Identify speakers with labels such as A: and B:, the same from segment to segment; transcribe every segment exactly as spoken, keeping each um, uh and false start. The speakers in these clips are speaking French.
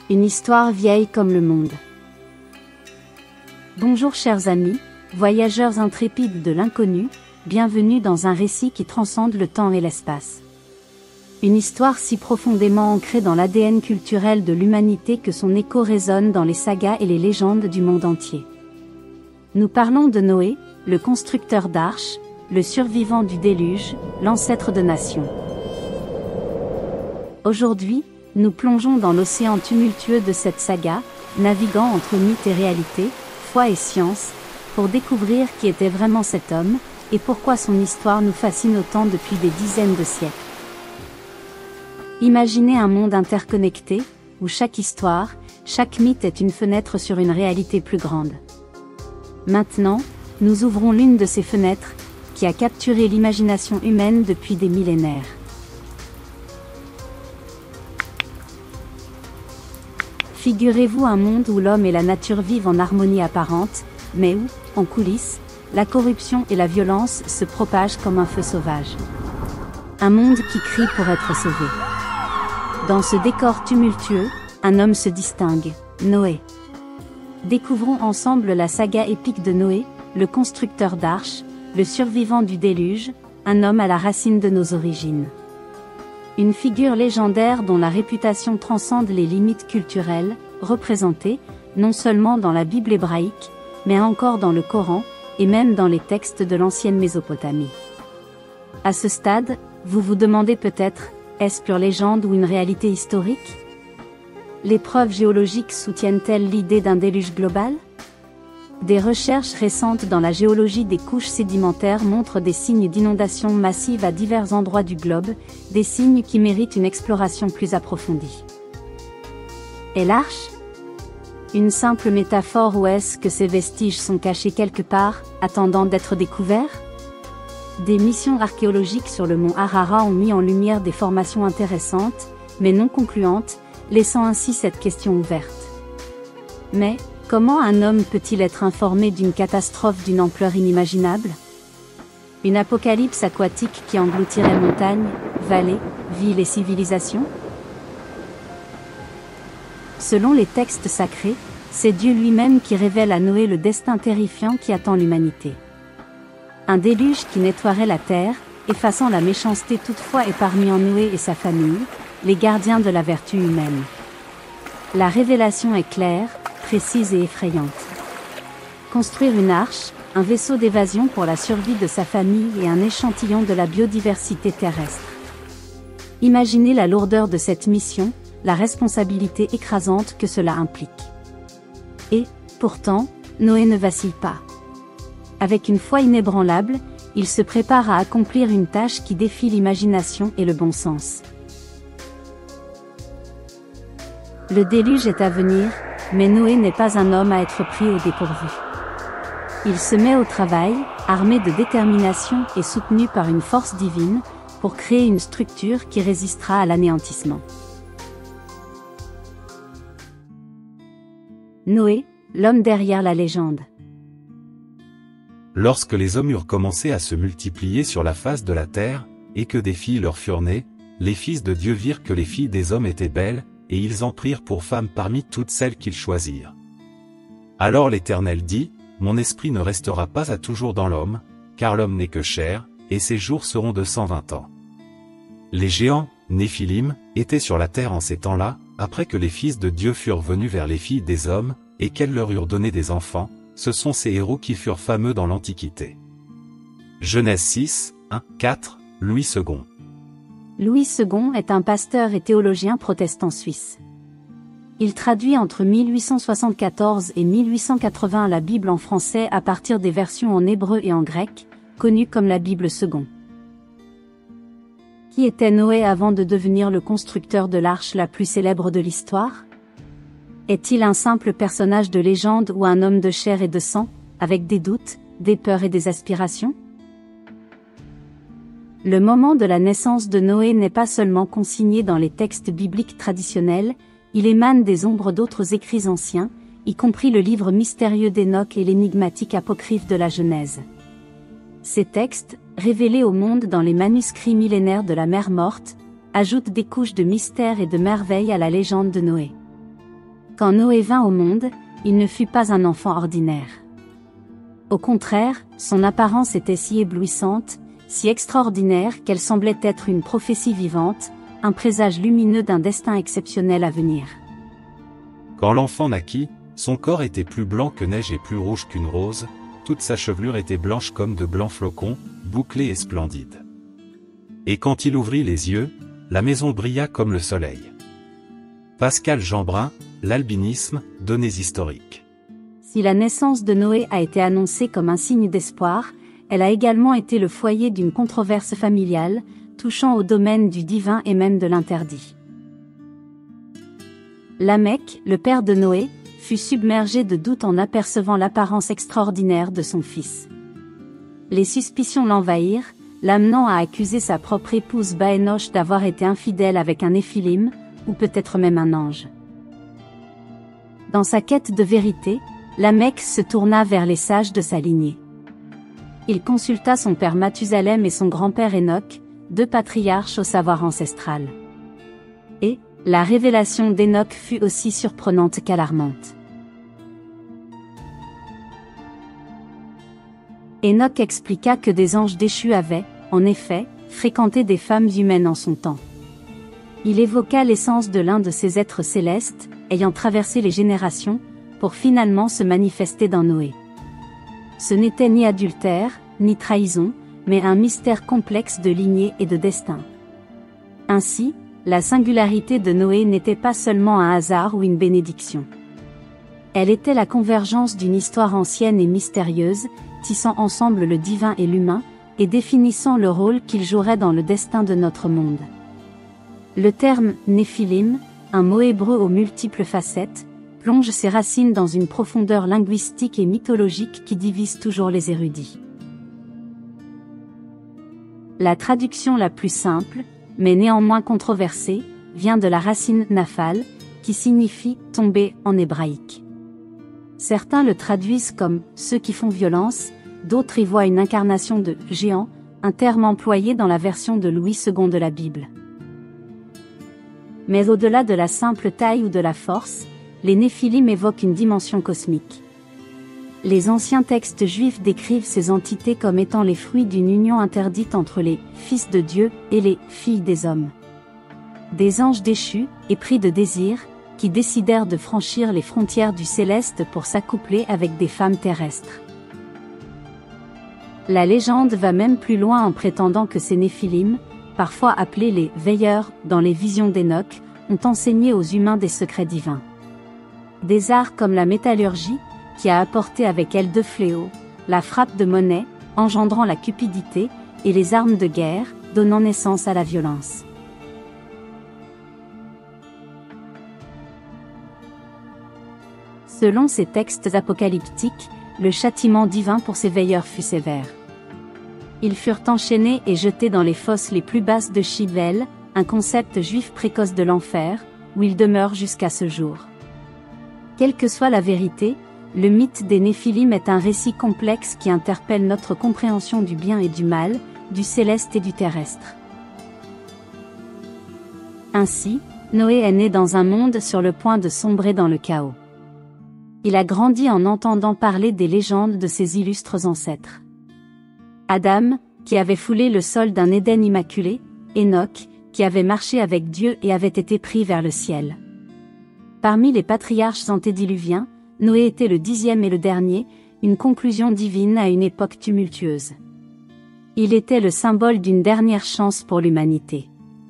A: Une histoire vieille comme le monde. Bonjour chers amis, voyageurs intrépides de l'inconnu, bienvenue dans un récit qui transcende le temps et l'espace. Une histoire si profondément ancrée dans l'A D N culturel de l'humanité que son écho résonne dans les sagas et les légendes du monde entier. Nous parlons de Noé, le constructeur d'arches, le survivant du déluge, l'ancêtre de nations. Aujourd'hui, nous plongeons dans l'océan tumultueux de cette saga, naviguant entre mythe et réalité, foi et science, pour découvrir qui était vraiment cet homme, et pourquoi son histoire nous fascine autant depuis des dizaines de siècles. Imaginez un monde interconnecté, où chaque histoire, chaque mythe est une fenêtre sur une réalité plus grande. Maintenant, nous ouvrons l'une de ces fenêtres, qui a capturé l'imagination humaine depuis des millénaires. Figurez-vous un monde où l'homme et la nature vivent en harmonie apparente, mais où, en coulisses, la corruption et la violence se propagent comme un feu sauvage. Un monde qui crie pour être sauvé. Dans ce décor tumultueux, un homme se distingue, Noé. Découvrons ensemble la saga épique de Noé, le constructeur d'arches, le survivant du déluge, un homme à la racine de nos origines. Une figure légendaire dont la réputation transcende les limites culturelles, représentée, non seulement dans la Bible hébraïque, mais encore dans le Coran, et même dans les textes de l'ancienne Mésopotamie. À ce stade, vous vous demandez peut-être, est-ce pure légende ou une réalité historique? Les preuves géologiques soutiennent-elles l'idée d'un déluge global? Des recherches récentes dans la géologie des couches sédimentaires montrent des signes d'inondations massives à divers endroits du globe, des signes qui méritent une exploration plus approfondie. Et l'arche? Une simple métaphore ou est-ce que ces vestiges sont cachés quelque part, attendant d'être découverts? Des missions archéologiques sur le mont Ararat ont mis en lumière des formations intéressantes, mais non concluantes, laissant ainsi cette question ouverte. Mais, comment un homme peut-il être informé d'une catastrophe d'une ampleur inimaginable? Une apocalypse aquatique qui engloutirait montagnes, vallées, villes et civilisations? Selon les textes sacrés, c'est Dieu lui-même qui révèle à Noé le destin terrifiant qui attend l'humanité. Un déluge qui nettoierait la terre, effaçant la méchanceté toutefois épargnant en Noé et sa famille, les gardiens de la vertu humaine. La révélation est claire, précise et effrayante. Construire une arche, un vaisseau d'évasion pour la survie de sa famille et un échantillon de la biodiversité terrestre. Imaginez la lourdeur de cette mission, la responsabilité écrasante que cela implique. Et, pourtant, Noé ne vacille pas. Avec une foi inébranlable, il se prépare à accomplir une tâche qui défie l'imagination et le bon sens. Le déluge est à venir, mais Noé n'est pas un homme à être pris au dépourvu. Il se met au travail, armé de détermination et soutenu par une force divine, pour créer une structure qui résistera à l'anéantissement. Noé, l'homme derrière la légende.
B: Lorsque les hommes eurent commencé à se multiplier sur la face de la terre, et que des filles leur furent nées, les fils de Dieu virent que les filles des hommes étaient belles, et ils en prirent pour femmes parmi toutes celles qu'ils choisirent. Alors l'Éternel dit, « Mon esprit ne restera pas à toujours dans l'homme, car l'homme n'est que chair, et ses jours seront de cent vingt ans. » Les géants, Néphilim, étaient sur la terre en ces temps-là, après que les fils de Dieu furent venus vers les filles des hommes, et qu'elles leur eurent donné des enfants, ce sont ces héros qui furent fameux dans l'Antiquité. Genèse six, un, quatre, Louis second.
A: Louis second est un pasteur et théologien protestant suisse. Il traduit entre mille huit cent soixante-quatorze et mille huit cent quatre-vingts la Bible en français à partir des versions en hébreu et en grec, connues comme la Bible second. Qui était Noé avant de devenir le constructeur de l'arche la plus célèbre de l'histoire? Est-il un simple personnage de légende ou un homme de chair et de sang, avec des doutes, des peurs et des aspirations? Le moment de la naissance de Noé n'est pas seulement consigné dans les textes bibliques traditionnels, il émane des ombres d'autres écrits anciens, y compris le livre mystérieux d'Enoch et l'énigmatique apocryphe de la Genèse. Ces textes, révélés au monde dans les manuscrits millénaires de la mer morte, ajoutent des couches de mystère et de merveille à la légende de Noé. Quand Noé vint au monde, il ne fut pas un enfant ordinaire. Au contraire, son apparence était si éblouissante, si extraordinaire qu'elle semblait être une prophétie vivante, un présage lumineux d'un destin exceptionnel à venir.
B: Quand l'enfant naquit, son corps était plus blanc que neige et plus rouge qu'une rose, toute sa chevelure était blanche comme de blancs flocons, bouclée et splendide. Et quand il ouvrit les yeux, la maison brilla comme le soleil. Pascal Jeanbrun, l'albinisme, données historiques.
A: Si la naissance de Noé a été annoncée comme un signe d'espoir, elle a également été le foyer d'une controverse familiale, touchant au domaine du divin et même de l'interdit. Lamech, le père de Noé, fut submergé de doutes en apercevant l'apparence extraordinaire de son fils. Les suspicions l'envahirent, l'amenant à accuser sa propre épouse Baénoch d'avoir été infidèle avec un Néphilim, ou peut-être même un ange. Dans sa quête de vérité, Lamech se tourna vers les sages de sa lignée. Il consulta son père Mathusalem et son grand-père Enoch, deux patriarches au savoir ancestral. Et, la révélation d'Enoch fut aussi surprenante qu'alarmante. Enoch expliqua que des anges déchus avaient, en effet, fréquenté des femmes humaines en son temps. Il évoqua l'essence de l'un de ces êtres célestes, ayant traversé les générations, pour finalement se manifester dans Noé. Ce n'était ni adultère, ni trahison, mais un mystère complexe de lignée et de destin. Ainsi, la singularité de Noé n'était pas seulement un hasard ou une bénédiction. Elle était la convergence d'une histoire ancienne et mystérieuse, tissant ensemble le divin et l'humain, et définissant le rôle qu'il jouerait dans le destin de notre monde. Le terme « Néphilim », un mot hébreu aux multiples facettes, plonge ses racines dans une profondeur linguistique et mythologique qui divise toujours les érudits. La traduction la plus simple, mais néanmoins controversée, vient de la racine naphal, qui signifie « tomber » en hébraïque. Certains le traduisent comme « ceux qui font violence », d'autres y voient une incarnation de « géant », un terme employé dans la version de Louis second de la Bible. Mais au-delà de la simple taille ou de la force, les Néphilim évoquent une dimension cosmique. Les anciens textes juifs décrivent ces entités comme étant les fruits d'une union interdite entre les « fils de Dieu » et les « filles des hommes ». Des anges déchus, épris de désir, qui décidèrent de franchir les frontières du céleste pour s'accoupler avec des femmes terrestres. La légende va même plus loin en prétendant que ces Néphilim, parfois appelés les « veilleurs » dans les visions d'Enoch, ont enseigné aux humains des secrets divins. Des arts comme la métallurgie, qui a apporté avec elle deux fléaux, la frappe de monnaie, engendrant la cupidité, et les armes de guerre, donnant naissance à la violence. Selon ces textes apocalyptiques, le châtiment divin pour ces veilleurs fut sévère. Ils furent enchaînés et jetés dans les fosses les plus basses de Shivel, un concept juif précoce de l'enfer, où ils demeurent jusqu'à ce jour. Quelle que soit la vérité, le mythe des Néphilim est un récit complexe qui interpelle notre compréhension du bien et du mal, du céleste et du terrestre. Ainsi, Noé est né dans un monde sur le point de sombrer dans le chaos. Il a grandi en entendant parler des légendes de ses illustres ancêtres. Adam, qui avait foulé le sol d'un Éden immaculé, Enoch, qui avait marché avec Dieu et avait été pris vers le ciel. Parmi les patriarches antédiluviens, Noé était le dixième et le dernier, une conclusion divine à une époque tumultueuse. Il était le symbole d'une dernière chance pour l'humanité.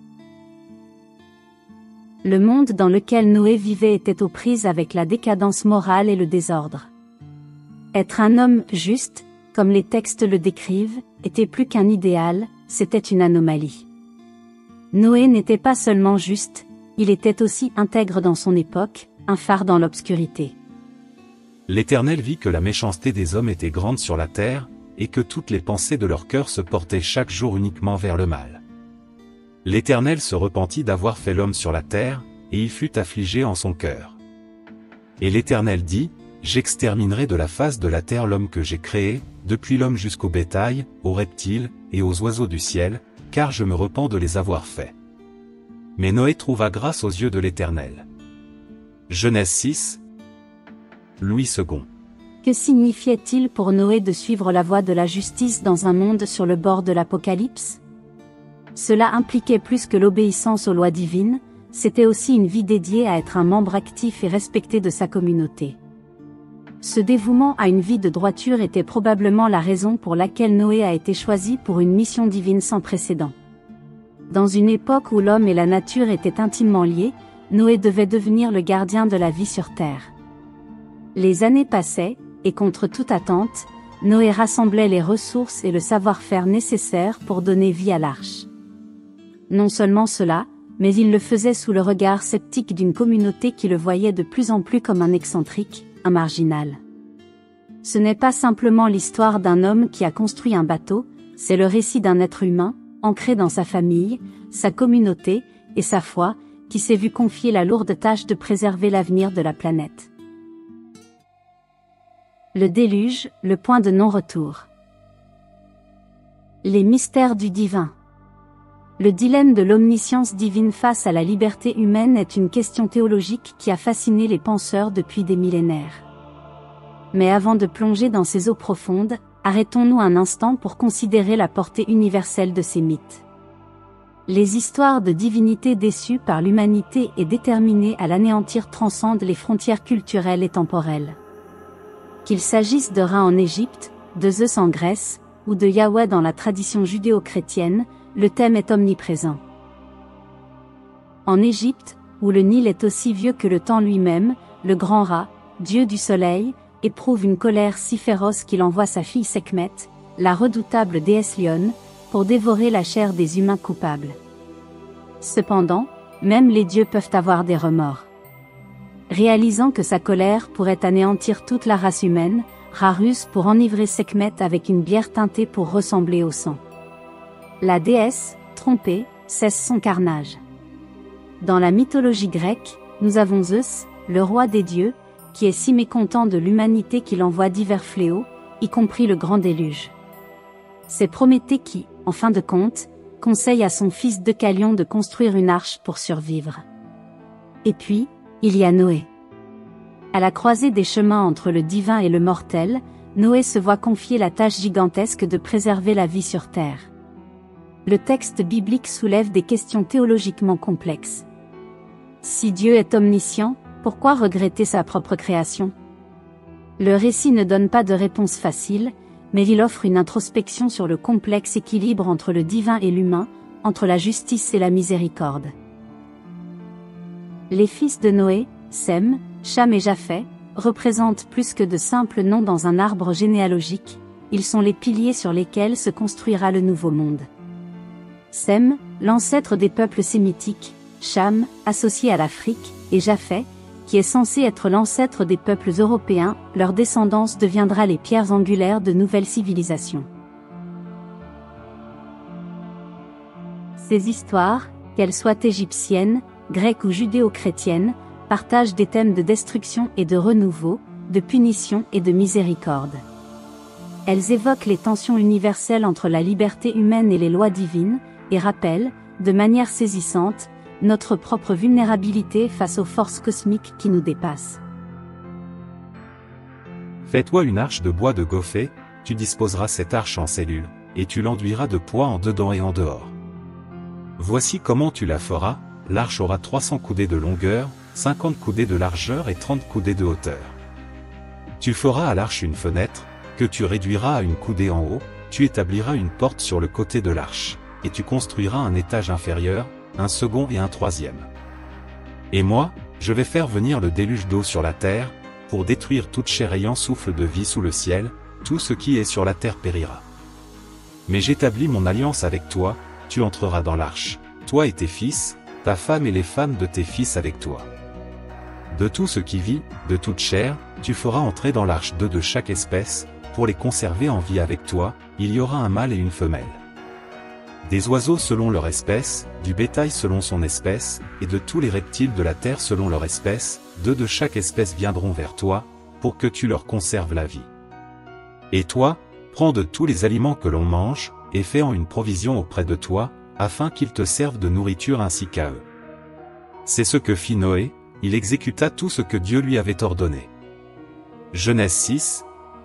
A: Le monde dans lequel Noé vivait était aux prises avec la décadence morale et le désordre. Être un homme juste, comme les textes le décrivent, était plus qu'un idéal, c'était une anomalie. Noé n'était pas seulement juste, il était aussi intègre dans son époque, un phare dans l'obscurité.
B: L'Éternel vit que la méchanceté des hommes était grande sur la terre, et que toutes les pensées de leur cœur se portaient chaque jour uniquement vers le mal. L'Éternel se repentit d'avoir fait l'homme sur la terre, et il fut affligé en son cœur. Et l'Éternel dit, « J'exterminerai de la face de la terre l'homme que j'ai créé, depuis l'homme jusqu'au bétail, aux reptiles, et aux oiseaux du ciel, car je me repens de les avoir faits. » Mais Noé trouva grâce aux yeux de l'Éternel. Genèse six. Louis second.
A: Que signifiait-il pour Noé de suivre la voie de la justice dans un monde sur le bord de l'Apocalypse? Cela impliquait plus que l'obéissance aux lois divines, c'était aussi une vie dédiée à être un membre actif et respecté de sa communauté. Ce dévouement à une vie de droiture était probablement la raison pour laquelle Noé a été choisi pour une mission divine sans précédent. Dans une époque où l'homme et la nature étaient intimement liés, Noé devait devenir le gardien de la vie sur terre. Les années passaient, et contre toute attente, Noé rassemblait les ressources et le savoir-faire nécessaires pour donner vie à l'arche. Non seulement cela, mais il le faisait sous le regard sceptique d'une communauté qui le voyait de plus en plus comme un excentrique, un marginal. Ce n'est pas simplement l'histoire d'un homme qui a construit un bateau, c'est le récit d'un être humain, ancré dans sa famille, sa communauté, et sa foi, qui s'est vu confier la lourde tâche de préserver l'avenir de la planète. Le déluge, le point de non-retour. Les mystères du divin. Le dilemme de l'omniscience divine face à la liberté humaine est une question théologique qui a fasciné les penseurs depuis des millénaires. Mais avant de plonger dans ces eaux profondes, arrêtons-nous un instant pour considérer la portée universelle de ces mythes. Les histoires de divinités déçues par l'humanité et déterminées à l'anéantir transcendent les frontières culturelles et temporelles. Qu'il s'agisse de Ra en Égypte, de Zeus en Grèce, ou de Yahweh dans la tradition judéo-chrétienne, le thème est omniprésent. En Égypte, où le Nil est aussi vieux que le temps lui-même, le grand Ra, dieu du soleil, éprouve une colère si féroce qu'il envoie sa fille Sekhmet, la redoutable déesse lionne, pour dévorer la chair des humains coupables. Cependant, même les dieux peuvent avoir des remords. Réalisant que sa colère pourrait anéantir toute la race humaine, Ra ruse pour enivrer Sekhmet avec une bière teintée pour ressembler au sang. La déesse, trompée, cesse son carnage. Dans la mythologie grecque, nous avons Zeus, le roi des dieux, qui est si mécontent de l'humanité qu'il envoie divers fléaux, y compris le grand déluge. C'est Prométhée qui, en fin de compte, conseille à son fils Deucalion de construire une arche pour survivre. Et puis, il y a Noé. À la croisée des chemins entre le divin et le mortel, Noé se voit confier la tâche gigantesque de préserver la vie sur terre. Le texte biblique soulève des questions théologiquement complexes. Si Dieu est omniscient, pourquoi regretter sa propre création? Le récit ne donne pas de réponse facile, mais il offre une introspection sur le complexe équilibre entre le divin et l'humain, entre la justice et la miséricorde. Les fils de Noé, Sem, Cham et Japheth, représentent plus que de simples noms dans un arbre généalogique, ils sont les piliers sur lesquels se construira le nouveau monde. Sem, l'ancêtre des peuples sémitiques, Cham, associé à l'Afrique, et Japheth, qui est censé être l'ancêtre des peuples européens, leur descendance deviendra les pierres angulaires de nouvelles civilisations. Ces histoires, qu'elles soient égyptiennes, grecques ou judéo-chrétiennes, partagent des thèmes de destruction et de renouveau, de punition et de miséricorde. Elles évoquent les tensions universelles entre la liberté humaine et les lois divines, et rappellent, de manière saisissante, notre propre vulnérabilité face aux forces cosmiques qui nous dépassent.
B: Fais-toi une arche de bois de goffet, tu disposeras cette arche en cellules, et tu l'enduiras de poids en dedans et en dehors. Voici comment tu la feras, l'arche aura trois cents coudées de longueur, cinquante coudées de largeur et trente coudées de hauteur. Tu feras à l'arche une fenêtre, que tu réduiras à une coudée en haut, tu établiras une porte sur le côté de l'arche, et tu construiras un étage inférieur, un second et un troisième. Et moi, je vais faire venir le déluge d'eau sur la terre, pour détruire toute chair ayant souffle de vie sous le ciel, tout ce qui est sur la terre périra. Mais j'établis mon alliance avec toi, tu entreras dans l'arche, toi et tes fils, ta femme et les femmes de tes fils avec toi. De tout ce qui vit, de toute chair, tu feras entrer dans l'arche deux de chaque espèce, pour les conserver en vie avec toi, il y aura un mâle et une femelle. Des oiseaux selon leur espèce, du bétail selon son espèce, et de tous les reptiles de la terre selon leur espèce, deux de chaque espèce viendront vers toi, pour que tu leur conserves la vie. Et toi, prends de tous les aliments que l'on mange, et fais-en une provision auprès de toi, afin qu'ils te servent de nourriture ainsi qu'à eux. C'est ce que fit Noé, il exécuta tout ce que Dieu lui avait ordonné. Genèse six.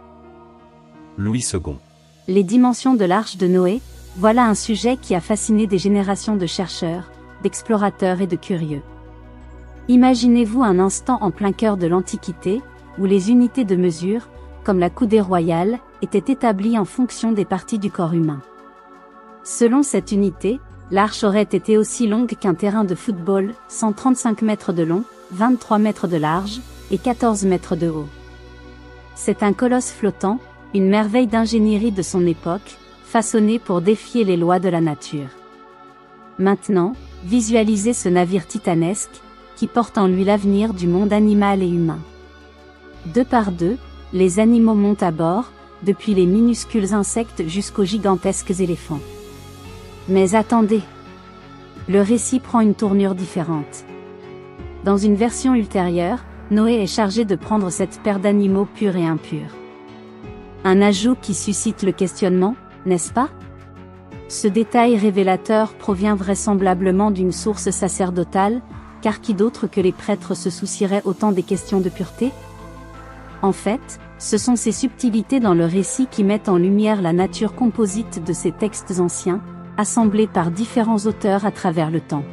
B: Louis second.
A: Les dimensions de l'arche de Noé, voilà un sujet qui a fasciné des générations de chercheurs, d'explorateurs et de curieux. Imaginez-vous un instant en plein cœur de l'Antiquité, où les unités de mesure, comme la coudée royale, étaient établies en fonction des parties du corps humain. Selon cette unité, l'arche aurait été aussi longue qu'un terrain de football, cent trente-cinq mètres de long, vingt-trois mètres de large, et quatorze mètres de haut. C'est un colosse flottant, une merveille d'ingénierie de son époque, façonné pour défier les lois de la nature. Maintenant, visualisez ce navire titanesque, qui porte en lui l'avenir du monde animal et humain. Deux par deux, les animaux montent à bord, depuis les minuscules insectes jusqu'aux gigantesques éléphants. Mais attendez! Le récit prend une tournure différente. Dans une version ultérieure, Noé est chargé de prendre cette paire d'animaux purs et impurs. Un ajout qui suscite le questionnement, n'est-ce pas? Ce détail révélateur provient vraisemblablement d'une source sacerdotale, car qui d'autre que les prêtres se soucierait autant des questions de pureté? En fait, ce sont ces subtilités dans le récit qui mettent en lumière la nature composite de ces textes anciens, assemblés par différents auteurs à travers le temps.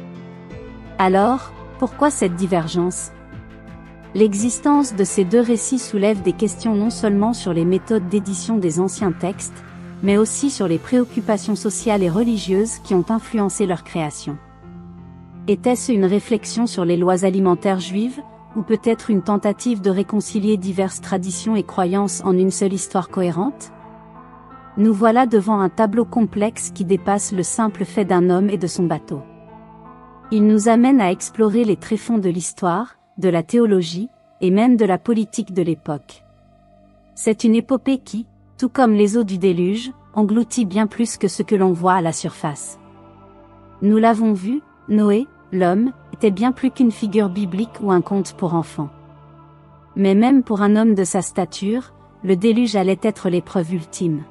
A: Alors, pourquoi cette divergence? L'existence de ces deux récits soulève des questions non seulement sur les méthodes d'édition des anciens textes, mais aussi sur les préoccupations sociales et religieuses qui ont influencé leur création. Était-ce une réflexion sur les lois alimentaires juives, ou peut-être une tentative de réconcilier diverses traditions et croyances en une seule histoire cohérente? Nous voilà devant un tableau complexe qui dépasse le simple fait d'un homme et de son bateau. Il nous amène à explorer les tréfonds de l'histoire, de la théologie, et même de la politique de l'époque. C'est une épopée qui, tout comme les eaux du déluge, engloutit bien plus que ce que l'on voit à la surface. Nous l'avons vu, Noé, l'homme, était bien plus qu'une figure biblique ou un conte pour enfants. Mais même pour un homme de sa stature, le déluge allait être l'épreuve ultime.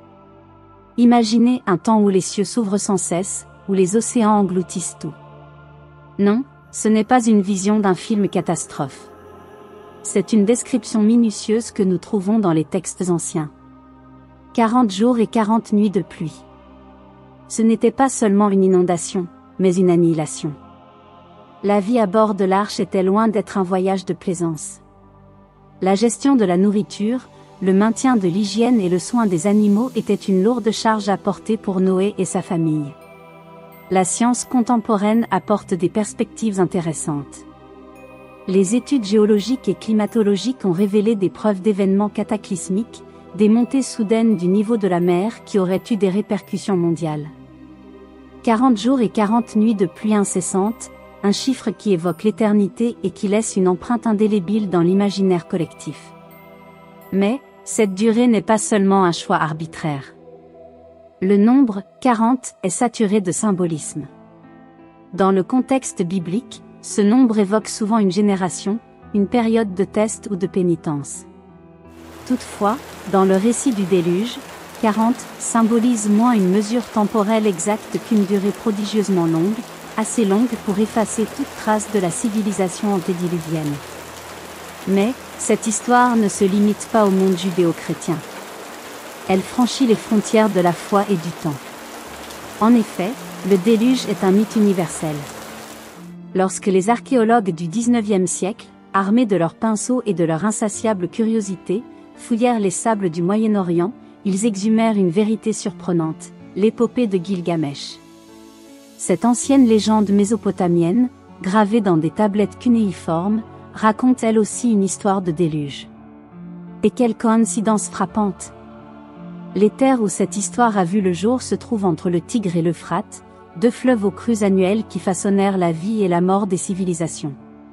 A: Imaginez un temps où les cieux s'ouvrent sans cesse, où les océans engloutissent tout. Non, ce n'est pas une vision d'un film catastrophe. C'est une description minutieuse que nous trouvons dans les textes anciens. quarante jours et quarante nuits de pluie. Ce n'était pas seulement une inondation, mais une annihilation. La vie à bord de l'arche était loin d'être un voyage de plaisance. La gestion de la nourriture, le maintien de l'hygiène et le soin des animaux étaient une lourde charge à porter pour Noé et sa famille. La science contemporaine apporte des perspectives intéressantes. Les études géologiques et climatologiques ont révélé des preuves d'événements cataclysmiques, des montées soudaines du niveau de la mer qui auraient eu des répercussions mondiales. quarante jours et quarante nuits de pluie incessante, un chiffre qui évoque l'éternité et qui laisse une empreinte indélébile dans l'imaginaire collectif. Mais, cette durée n'est pas seulement un choix arbitraire. Le nombre, quarante, est saturé de symbolisme. Dans le contexte biblique, ce nombre évoque souvent une génération, une période de test ou de pénitence. Toutefois, dans le récit du déluge, quarante symbolise moins une mesure temporelle exacte qu'une durée prodigieusement longue, assez longue pour effacer toute trace de la civilisation antédiluvienne. Mais, cette histoire ne se limite pas au monde judéo-chrétien. Elle franchit les frontières de la foi et du temps. En effet, le déluge est un mythe universel. Lorsque les archéologues du dix-neuvième siècle, armés de leurs pinceaux et de leur insatiable curiosité, fouillèrent les sables du Moyen-Orient, ils exhumèrent une vérité surprenante, l'épopée de Gilgamesh. Cette ancienne légende mésopotamienne, gravée dans des tablettes cunéiformes, raconte elle aussi une histoire de déluge. Et quelle coïncidence frappante! Les terres où cette histoire a vu le jour se trouvent entre le Tigre et l'Euphrate, deux fleuves aux crues annuelles qui façonnèrent la vie et la mort des civilisations.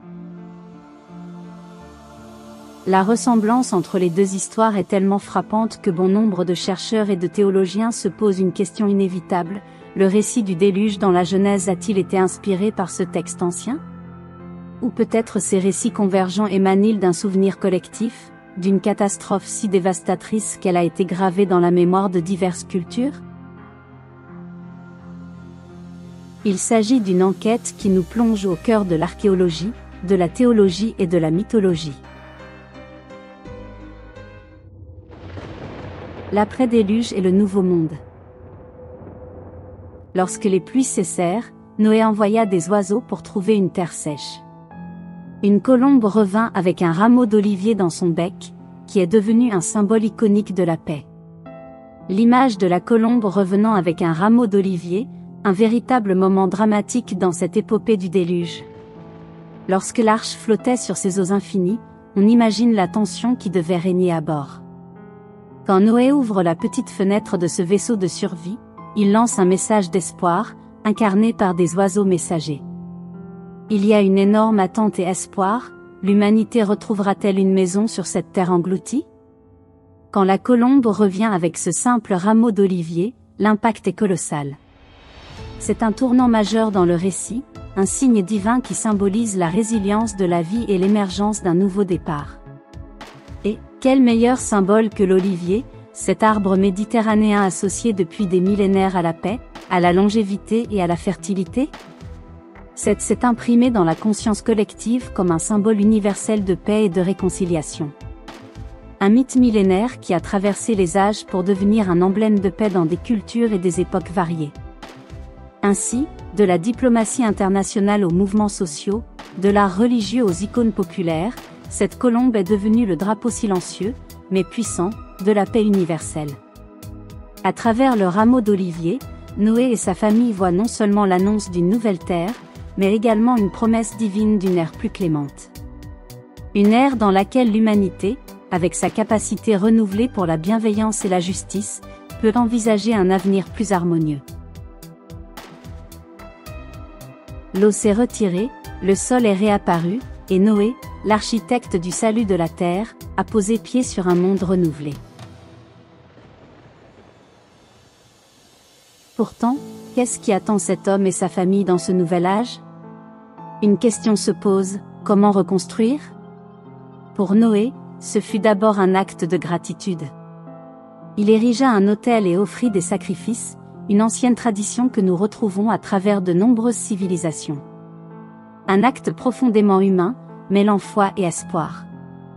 A: La ressemblance entre les deux histoires est tellement frappante que bon nombre de chercheurs et de théologiens se posent une question inévitable: le récit du déluge dans la Genèse a-t-il été inspiré par ce texte ancien? Ou peut-être ces récits convergents émanent-ils d'un souvenir collectif, d'une catastrophe si dévastatrice qu'elle a été gravée dans la mémoire de diverses cultures? Il s'agit d'une enquête qui nous plonge au cœur de l'archéologie, de la théologie et de la mythologie. L'après-déluge et le nouveau monde. Lorsque les pluies cessèrent, Noé envoya des oiseaux pour trouver une terre sèche. Une colombe revint avec un rameau d'olivier dans son bec, qui est devenu un symbole iconique de la paix. L'image de la colombe revenant avec un rameau d'olivier, un véritable moment dramatique dans cette épopée du déluge. Lorsque l'arche flottait sur ces eaux infinies, on imagine la tension qui devait régner à bord. Quand Noé ouvre la petite fenêtre de ce vaisseau de survie, il lance un message d'espoir, incarné par des oiseaux messagers. Il y a une énorme attente et espoir, l'humanité retrouvera-t-elle une maison sur cette terre engloutie? Quand la colombe revient avec ce simple rameau d'olivier, l'impact est colossal. C'est un tournant majeur dans le récit, un signe divin qui symbolise la résilience de la vie et l'émergence d'un nouveau départ. Et, quel meilleur symbole que l'olivier, cet arbre méditerranéen associé depuis des millénaires à la paix, à la longévité et à la fertilité? C'est s'est imprimé dans la conscience collective comme un symbole universel de paix et de réconciliation. Un mythe millénaire qui a traversé les âges pour devenir un emblème de paix dans des cultures et des époques variées. Ainsi, de la diplomatie internationale aux mouvements sociaux, de l'art religieux aux icônes populaires, cette colombe est devenue le drapeau silencieux, mais puissant, de la paix universelle. À travers le rameau d'olivier, Noé et sa famille voient non seulement l'annonce d'une nouvelle terre, mais également une promesse divine d'une ère plus clémente. Une ère dans laquelle l'humanité, avec sa capacité renouvelée pour la bienveillance et la justice, peut envisager un avenir plus harmonieux. L'eau s'est retirée, le sol est réapparu, et Noé, l'architecte du salut de la terre, a posé pied sur un monde renouvelé. Pourtant, qu'est-ce qui attend cet homme et sa famille dans ce nouvel âge? Une question se pose, comment reconstruire? Pour Noé, ce fut d'abord un acte de gratitude. Il érigea un autel et offrit des sacrifices, une ancienne tradition que nous retrouvons à travers de nombreuses civilisations. Un acte profondément humain, mêlant foi et espoir.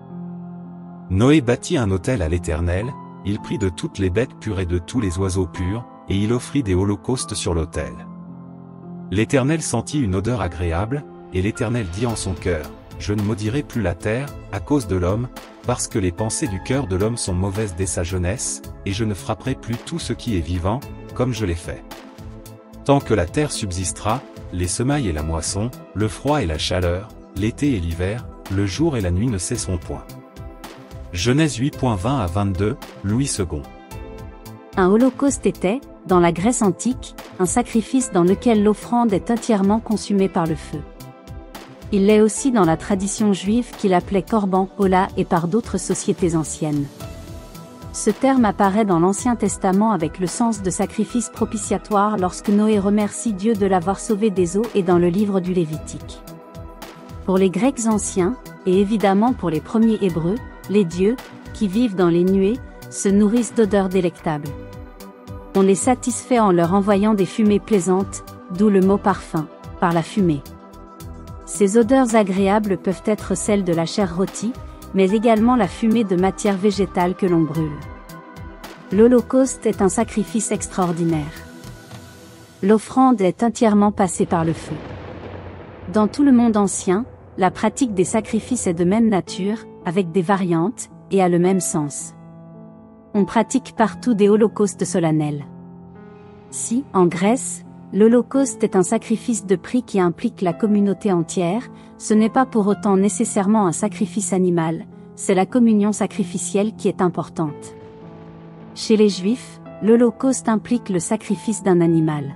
B: Noé bâtit un autel à l'Éternel, il prit de toutes les bêtes pures et de tous les oiseaux purs, et il offrit des holocaustes sur l'autel. L'Éternel sentit une odeur agréable, et l'Éternel dit en son cœur, « Je ne maudirai plus la terre, à cause de l'homme, parce que les pensées du cœur de l'homme sont mauvaises dès sa jeunesse, et je ne frapperai plus tout ce qui est vivant, comme je l'ai fait. Tant que la terre subsistera, les semailles et la moisson, le froid et la chaleur, l'été et l'hiver, le jour et la nuit ne cesseront point. » Genèse huit, vingt à vingt-deux, Louis second.
A: Un holocauste était, dans la Grèce antique, un sacrifice dans lequel l'offrande est entièrement consumée par le feu. Il l'est aussi dans la tradition juive qu'il appelait Corban, Ola et par d'autres sociétés anciennes. Ce terme apparaît dans l'Ancien Testament avec le sens de sacrifice propitiatoire lorsque Noé remercie Dieu de l'avoir sauvé des eaux et dans le livre du Lévitique. Pour les Grecs anciens, et évidemment pour les premiers Hébreux, les dieux, qui vivent dans les nuées, se nourrissent d'odeurs délectables. On les satisfait en leur envoyant des fumées plaisantes, d'où le mot parfum, par la fumée. Ces odeurs agréables peuvent être celles de la chair rôtie, mais également la fumée de matière végétale que l'on brûle. L'Holocauste est un sacrifice extraordinaire. L'offrande est entièrement passée par le feu. Dans tout le monde ancien, la pratique des sacrifices est de même nature, avec des variantes, et a le même sens. On pratique partout des holocaustes solennels. Si, en Grèce, l'Holocauste est un sacrifice de prix qui implique la communauté entière, ce n'est pas pour autant nécessairement un sacrifice animal, c'est la communion sacrificielle qui est importante. Chez les Juifs, l'Holocauste implique le sacrifice d'un animal.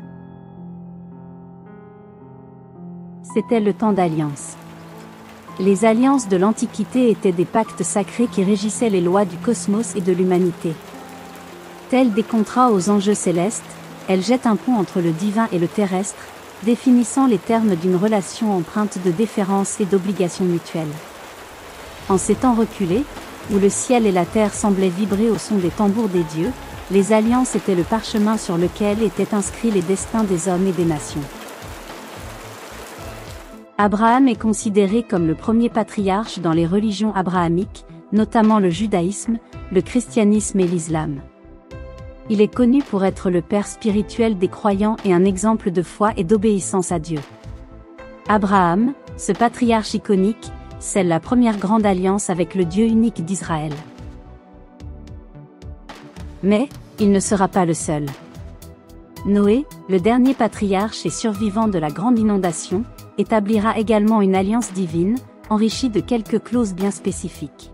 A: C'était le temps d'alliance. Les alliances de l'Antiquité étaient des pactes sacrés qui régissaient les lois du cosmos et de l'humanité. Tels des contrats aux enjeux célestes, elles jettent un pont entre le divin et le terrestre, définissant les termes d'une relation empreinte de déférence et d'obligation mutuelle. En ces temps reculés, où le ciel et la terre semblaient vibrer au son des tambours des dieux, les alliances étaient le parchemin sur lequel étaient inscrits les destins des hommes et des nations. Abraham est considéré comme le premier patriarche dans les religions abrahamiques, notamment le judaïsme, le christianisme et l'islam. Il est connu pour être le père spirituel des croyants et un exemple de foi et d'obéissance à Dieu. Abraham, ce patriarche iconique, scelle la première grande alliance avec le Dieu unique d'Israël. Mais, il ne sera pas le seul. Noé, le dernier patriarche et survivant de la grande inondation, établira également une alliance divine, enrichie de quelques clauses bien spécifiques.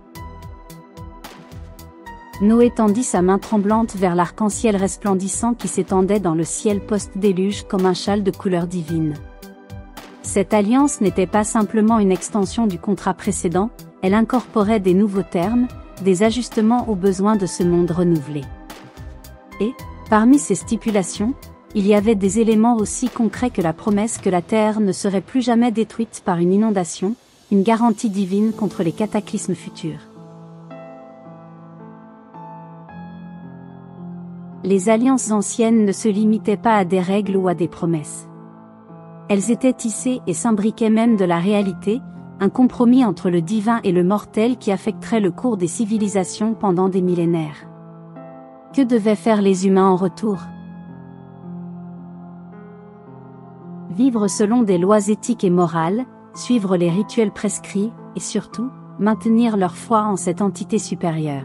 A: Noé tendit sa main tremblante vers l'arc-en-ciel resplendissant qui s'étendait dans le ciel post-déluge comme un châle de couleur divine. Cette alliance n'était pas simplement une extension du contrat précédent, elle incorporait des nouveaux termes, des ajustements aux besoins de ce monde renouvelé. Et, parmi ces stipulations, il y avait des éléments aussi concrets que la promesse que la terre ne serait plus jamais détruite par une inondation, une garantie divine contre les cataclysmes futurs. Les alliances anciennes ne se limitaient pas à des règles ou à des promesses. Elles étaient tissées et s'imbriquaient même de la réalité, un compromis entre le divin et le mortel qui affecterait le cours des civilisations pendant des millénaires. Que devaient faire les humains en retour ? Vivre selon des lois éthiques et morales, suivre les rituels prescrits, et surtout, maintenir leur foi en cette entité supérieure.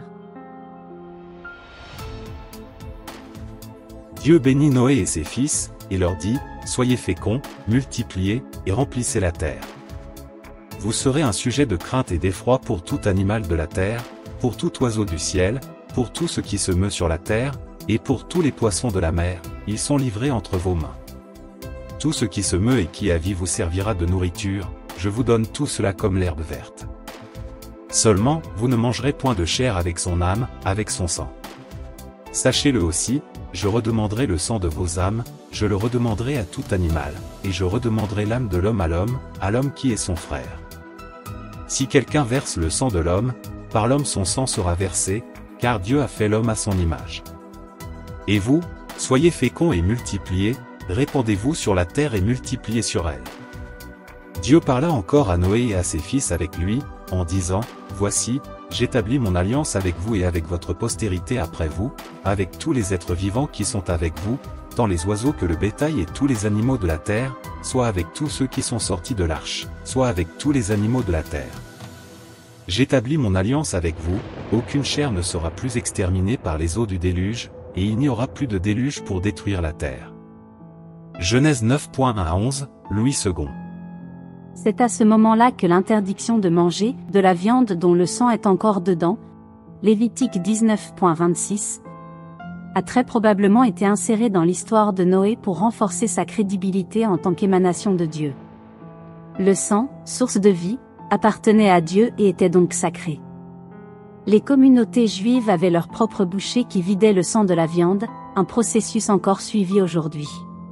B: Dieu bénit Noé et ses fils, et leur dit, « Soyez féconds, multipliez, et remplissez la terre. Vous serez un sujet de crainte et d'effroi pour tout animal de la terre, pour tout oiseau du ciel, pour tout ce qui se meut sur la terre, et pour tous les poissons de la mer, ils sont livrés entre vos mains. Tout ce qui se meut et qui a vie vous servira de nourriture, je vous donne tout cela comme l'herbe verte. Seulement, vous ne mangerez point de chair avec son âme, avec son sang. Sachez-le aussi, je redemanderai le sang de vos âmes, je le redemanderai à tout animal, et je redemanderai l'âme de l'homme à l'homme, à l'homme qui est son frère. Si quelqu'un verse le sang de l'homme, par l'homme son sang sera versé, car Dieu a fait l'homme à son image. Et vous, soyez féconds et multipliez, répandez-vous sur la terre et multipliez sur elle. Dieu parla encore à Noé et à ses fils avec lui, en disant, « Voici, j'établis mon alliance avec vous et avec votre postérité après vous, avec tous les êtres vivants qui sont avec vous, tant les oiseaux que le bétail et tous les animaux de la terre, soit avec tous ceux qui sont sortis de l'arche, soit avec tous les animaux de la terre. J'établis mon alliance avec vous, aucune chair ne sera plus exterminée par les eaux du déluge, et il n'y aura plus de déluge pour détruire la terre. » Genèse neuf, un à onze, Louis second.
A: C'est à ce moment-là que l'interdiction de manger de la viande dont le sang est encore dedans, Lévitique dix-neuf, vingt-six, a très probablement été insérée dans l'histoire de Noé pour renforcer sa crédibilité en tant qu'émanation de Dieu. Le sang, source de vie, appartenait à Dieu et était donc sacré. Les communautés juives avaient leur propre boucher qui vidait le sang de la viande, un processus encore suivi aujourd'hui.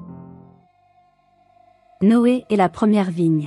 A: Noé et la première vigne.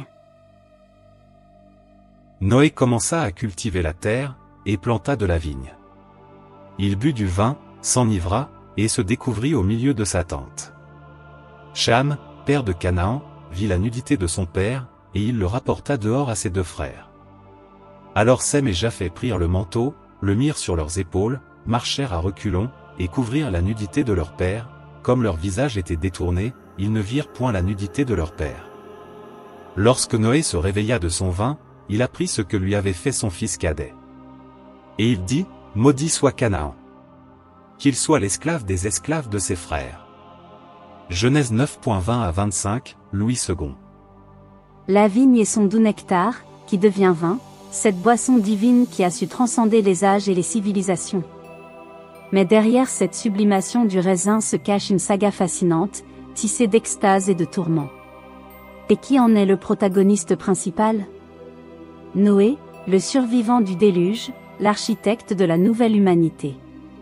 B: Noé commença à cultiver la terre, et planta de la vigne. Il but du vin, s'enivra, et se découvrit au milieu de sa tente. Cham, père de Canaan, vit la nudité de son père, et il le rapporta dehors à ses deux frères. Alors Sem et Japheth prirent le manteau, le mirent sur leurs épaules, marchèrent à reculons, et couvrirent la nudité de leur père, comme leur visage était détourné, ils ne virent point la nudité de leur père. Lorsque Noé se réveilla de son vin, il apprit ce que lui avait fait son fils cadet. Et il dit, « Maudit soit Canaan. Qu'il soit l'esclave des esclaves de ses frères. » Genèse neuf, vingt à vingt-cinq, Louis second.
A: La vigne et son doux nectar, qui devient vin, cette boisson divine qui a su transcender les âges et les civilisations. Mais derrière cette sublimation du raisin se cache une saga fascinante, tissée d'extase et de tourments. Et qui en est le protagoniste principal ? Noé, le survivant du déluge, l'architecte de la nouvelle humanité.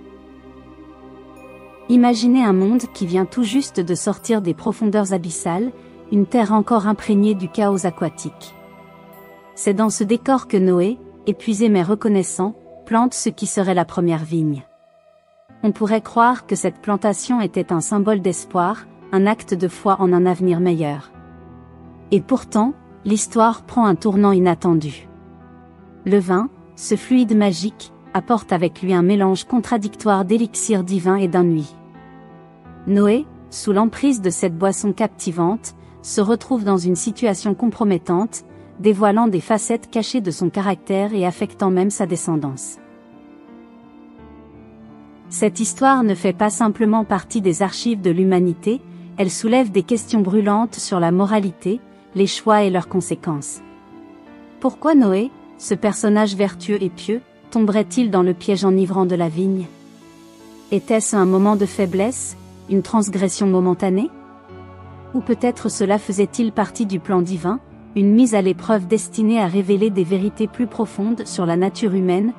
A: Imaginez un monde qui vient tout juste de sortir des profondeurs abyssales, une terre encore imprégnée du chaos aquatique. C'est dans ce décor que Noé, épuisé mais reconnaissant, plante ce qui serait la première vigne. On pourrait croire que cette plantation était un symbole d'espoir, un acte de foi en un avenir meilleur. Et pourtant, l'histoire prend un tournant inattendu. Le vin, ce fluide magique, apporte avec lui un mélange contradictoire d'élixir divin et d'ennui. Noé, sous l'emprise de cette boisson captivante, se retrouve dans une situation compromettante, dévoilant des facettes cachées de son caractère et affectant même sa descendance. Cette histoire ne fait pas simplement partie des archives de l'humanité, elle soulève des questions brûlantes sur la moralité, les choix et leurs conséquences. Pourquoi Noé, ce personnage vertueux et pieux, tomberait-il dans le piège enivrant de la vigne? Était-ce un moment de faiblesse, une transgression momentanée? Ou peut-être cela faisait-il partie du plan divin, une mise à l'épreuve destinée à révéler des vérités plus profondes sur la nature humaine?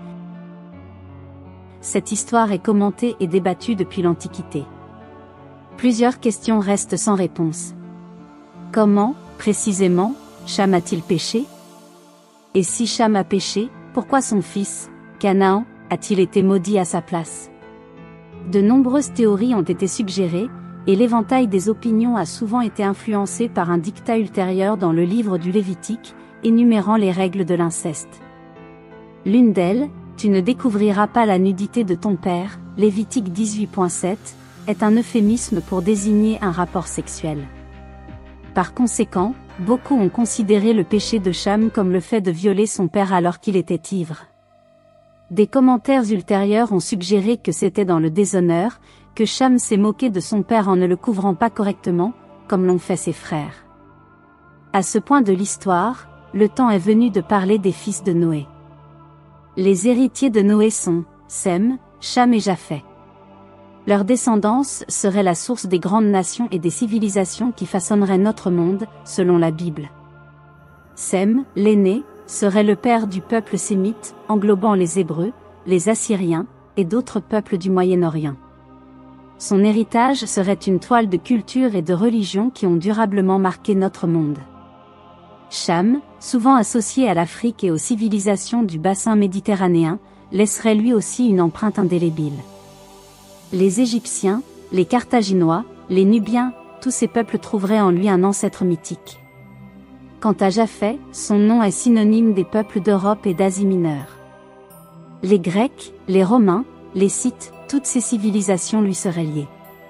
A: Cette histoire est commentée et débattue depuis l'Antiquité. Plusieurs questions restent sans réponse. Comment, précisément, Cham a-t-il péché? Et si Cham a péché, pourquoi son fils, Canaan, a-t-il été maudit à sa place? De nombreuses théories ont été suggérées, et l'éventail des opinions a souvent été influencé par un dictat ultérieur dans le livre du Lévitique, énumérant les règles de l'inceste. L'une d'elles, tu ne découvriras pas la nudité de ton père, Lévitique dix-huit point sept, est un euphémisme pour désigner un rapport sexuel. Par conséquent, beaucoup ont considéré le péché de Cham comme le fait de violer son père alors qu'il était ivre. Des commentaires ultérieurs ont suggéré que c'était dans le déshonneur, que Cham s'est moqué de son père en ne le couvrant pas correctement, comme l'ont fait ses frères. À ce point de l'histoire, le temps est venu de parler des fils de Noé. Les héritiers de Noé sont Sem, Cham et Japhet. Leur descendance serait la source des grandes nations et des civilisations qui façonneraient notre monde, selon la Bible. Sem, l'aîné, serait le père du peuple sémite, englobant les Hébreux, les Assyriens, et d'autres peuples du Moyen-Orient. Son héritage serait une toile de culture et de religion qui ont durablement marqué notre monde. Cham, souvent associé à l'Afrique et aux civilisations du bassin méditerranéen, laisserait lui aussi une empreinte indélébile. Les Égyptiens, les Carthaginois, les Nubiens, tous ces peuples trouveraient en lui un ancêtre mythique. Quant à Japhet, son nom est synonyme des peuples d'Europe et d'Asie mineure. Les Grecs, les Romains, les Scythes, toutes ces civilisations lui seraient liées.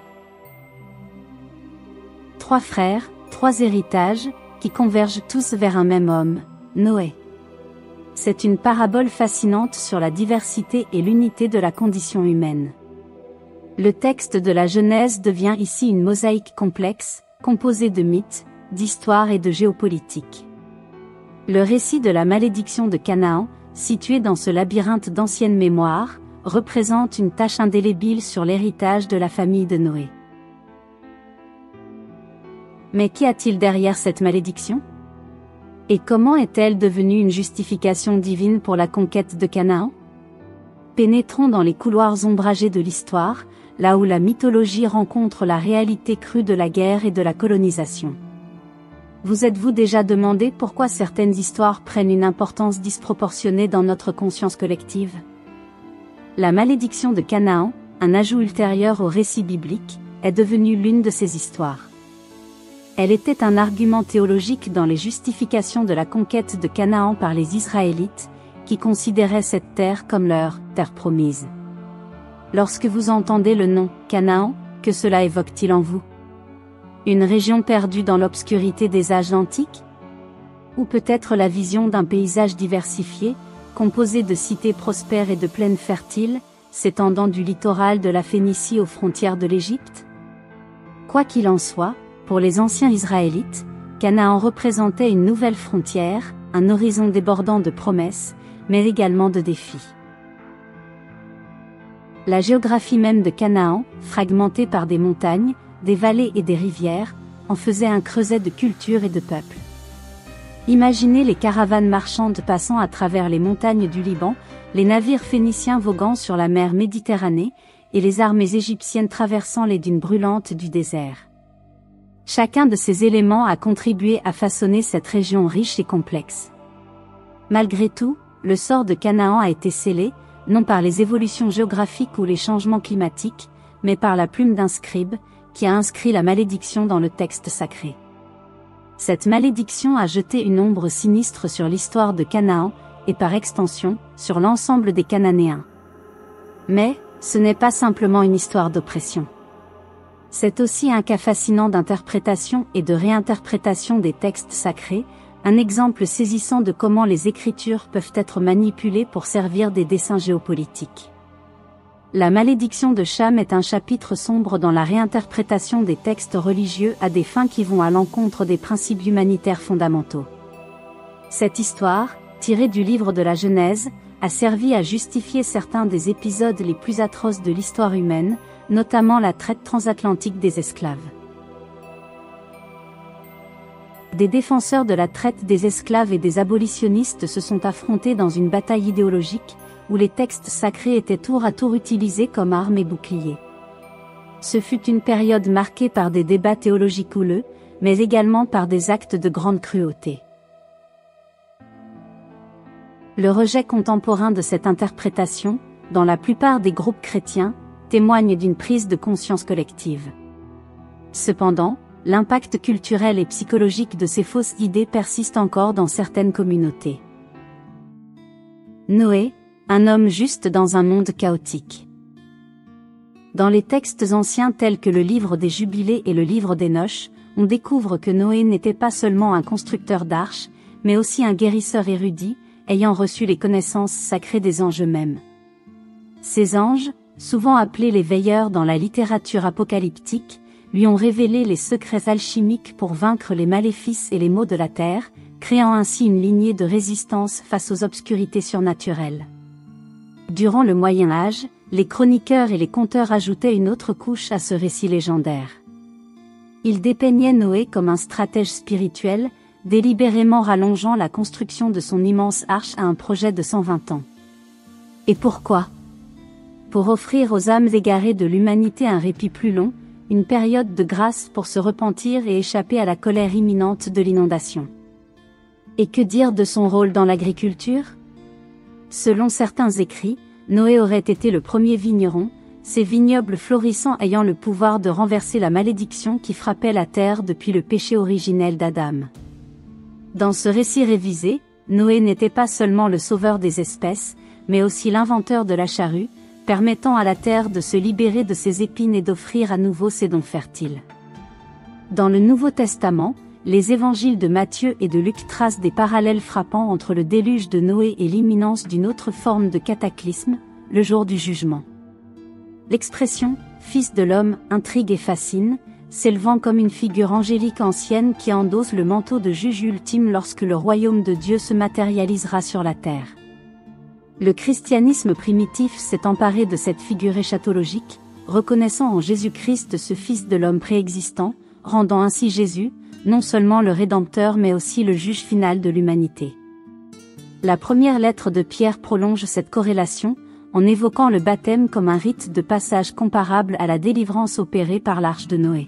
A: Trois frères, trois héritages, qui convergent tous vers un même homme, Noé. C'est une parabole fascinante sur la diversité et l'unité de la condition humaine. Le texte de la Genèse devient ici une mosaïque complexe, composée de mythes, d'histoires et de géopolitique. Le récit de la malédiction de Canaan, situé dans ce labyrinthe d'anciennes mémoires, représente une tache indélébile sur l'héritage de la famille de Noé. Mais qu'y a-t-il derrière cette malédiction? Et comment est-elle devenue une justification divine pour la conquête de Canaan? Pénétrons dans les couloirs ombragés de l'histoire, là où la mythologie rencontre la réalité crue de la guerre et de la colonisation. Vous êtes-vous déjà demandé pourquoi certaines histoires prennent une importance disproportionnée dans notre conscience collective? La malédiction de Canaan, un ajout ultérieur au récit biblique, est devenue l'une de ces histoires. Elle était un argument théologique dans les justifications de la conquête de Canaan par les Israélites, qui considéraient cette terre comme leur « terre promise ». Lorsque vous entendez le nom « Canaan », que cela évoque-t-il en vous? Une région perdue dans l'obscurité des âges antiques? Ou peut-être la vision d'un paysage diversifié, composé de cités prospères et de plaines fertiles, s'étendant du littoral de la Phénicie aux frontières de l'Égypte? Quoi qu'il en soit, pour les anciens Israélites, Canaan représentait une nouvelle frontière, un horizon débordant de promesses, mais également de défis. La géographie même de Canaan, fragmentée par des montagnes, des vallées et des rivières, en faisait un creuset de culture et de peuple. Imaginez les caravanes marchandes passant à travers les montagnes du Liban, les navires phéniciens voguant sur la mer Méditerranée, et les armées égyptiennes traversant les dunes brûlantes du désert. Chacun de ces éléments a contribué à façonner cette région riche et complexe. Malgré tout, le sort de Canaan a été scellé, non par les évolutions géographiques ou les changements climatiques, mais par la plume d'un scribe, qui a inscrit la malédiction dans le texte sacré. Cette malédiction a jeté une ombre sinistre sur l'histoire de Canaan, et par extension, sur l'ensemble des Cananéens. Mais, ce n'est pas simplement une histoire d'oppression. C'est aussi un cas fascinant d'interprétation et de réinterprétation des textes sacrés, un exemple saisissant de comment les Écritures peuvent être manipulées pour servir des desseins géopolitiques. La malédiction de Cham est un chapitre sombre dans la réinterprétation des textes religieux à des fins qui vont à l'encontre des principes humanitaires fondamentaux. Cette histoire, tirée du livre de la Genèse, a servi à justifier certains des épisodes les plus atroces de l'histoire humaine, notamment la traite transatlantique des esclaves. Des défenseurs de la traite des esclaves et des abolitionnistes se sont affrontés dans une bataille idéologique, où les textes sacrés étaient tour à tour utilisés comme armes et boucliers. Ce fut une période marquée par des débats théologiques houleux, mais également par des actes de grande cruauté. Le rejet contemporain de cette interprétation, dans la plupart des groupes chrétiens, témoigne d'une prise de conscience collective. Cependant, l'impact culturel et psychologique de ces fausses idées persiste encore dans certaines communautés. Noé, un homme juste dans un monde chaotique. Dans les textes anciens tels que le livre des Jubilés et le livre d'Énoch, on découvre que Noé n'était pas seulement un constructeur d'arches, mais aussi un guérisseur érudit, ayant reçu les connaissances sacrées des anges eux-mêmes. Ces anges, souvent appelés les veilleurs dans la littérature apocalyptique, lui ont révélé les secrets alchimiques pour vaincre les maléfices et les maux de la terre, créant ainsi une lignée de résistance face aux obscurités surnaturelles. Durant le Moyen Âge, les chroniqueurs et les conteurs ajoutaient une autre couche à ce récit légendaire. Ils dépeignaient Noé comme un stratège spirituel, délibérément rallongeant la construction de son immense arche à un projet de cent vingt ans. Et pourquoi ? Pour offrir aux âmes égarées de l'humanité un répit plus long, une période de grâce pour se repentir et échapper à la colère imminente de l'inondation. Et que dire de son rôle dans l'agriculture ? Selon certains écrits, Noé aurait été le premier vigneron, ces vignobles florissants ayant le pouvoir de renverser la malédiction qui frappait la terre depuis le péché originel d'Adam. Dans ce récit révisé, Noé n'était pas seulement le sauveur des espèces, mais aussi l'inventeur de la charrue, permettant à la terre de se libérer de ses épines et d'offrir à nouveau ses dons fertiles. Dans le Nouveau Testament, les évangiles de Matthieu et de Luc tracent des parallèles frappants entre le déluge de Noé et l'imminence d'une autre forme de cataclysme, le jour du jugement. L'expression « Fils de l'homme » intrigue et fascine, s'élevant comme une figure angélique ancienne qui endosse le manteau de juge ultime lorsque le royaume de Dieu se matérialisera sur la terre. Le christianisme primitif s'est emparé de cette figure éschatologique, reconnaissant en Jésus-Christ ce Fils de l'homme préexistant, rendant ainsi Jésus, non seulement le Rédempteur mais aussi le juge final de l'humanité. La première lettre de Pierre prolonge cette corrélation, en évoquant le baptême comme un rite de passage comparable à la délivrance opérée par l'arche de Noé.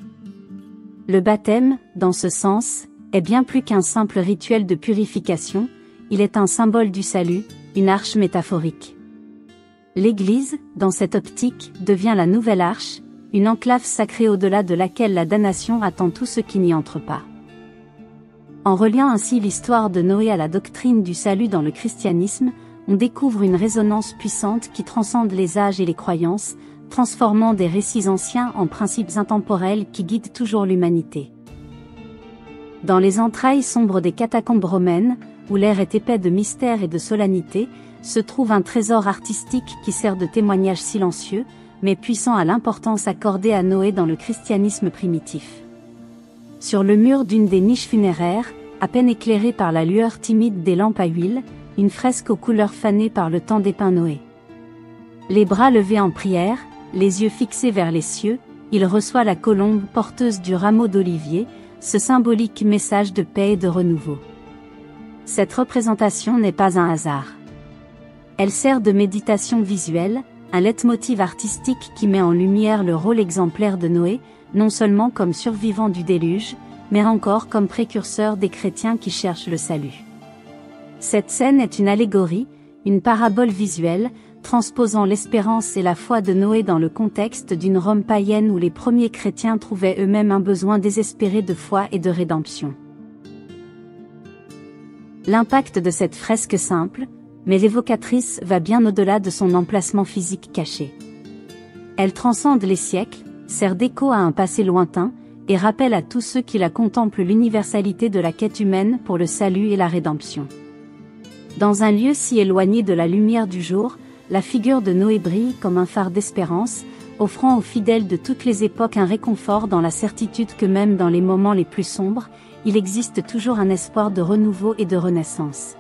A: Le baptême, dans ce sens, est bien plus qu'un simple rituel de purification, il est un symbole du salut, une arche métaphorique. L'Église, dans cette optique, devient la nouvelle arche, une enclave sacrée au-delà de laquelle la damnation attend tous ceux qui n'y entrent pas. En reliant ainsi l'histoire de Noé à la doctrine du salut dans le christianisme, on découvre une résonance puissante qui transcende les âges et les croyances, transformant des récits anciens en principes intemporels qui guident toujours l'humanité. Dans les entrailles sombres des catacombes romaines, où l'air est épais de mystère et de solennité, se trouve un trésor artistique qui sert de témoignage silencieux, mais puissant à l'importance accordée à Noé dans le christianisme primitif. Sur le mur d'une des niches funéraires, à peine éclairée par la lueur timide des lampes à huile, une fresque aux couleurs fanées par le temps dépeint Noé. Les bras levés en prière, les yeux fixés vers les cieux, il reçoit la colombe porteuse du rameau d'olivier, ce symbolique message de paix et de renouveau. Cette représentation n'est pas un hasard. Elle sert de méditation visuelle, un leitmotiv artistique qui met en lumière le rôle exemplaire de Noé, non seulement comme survivant du déluge, mais encore comme précurseur des chrétiens qui cherchent le salut. Cette scène est une allégorie, une parabole visuelle, transposant l'espérance et la foi de Noé dans le contexte d'une Rome païenne où les premiers chrétiens trouvaient eux-mêmes un besoin désespéré de foi et de rédemption. L'impact de cette fresque simple, mais évocatrice, va bien au-delà de son emplacement physique caché. Elle transcende les siècles, sert d'écho à un passé lointain, et rappelle à tous ceux qui la contemplent l'universalité de la quête humaine pour le salut et la rédemption. Dans un lieu si éloigné de la lumière du jour, la figure de Noé brille comme un phare d'espérance, offrant aux fidèles de toutes les époques un réconfort dans la certitude que même dans les moments les plus sombres, il existe toujours un espoir de renouveau et de renaissance.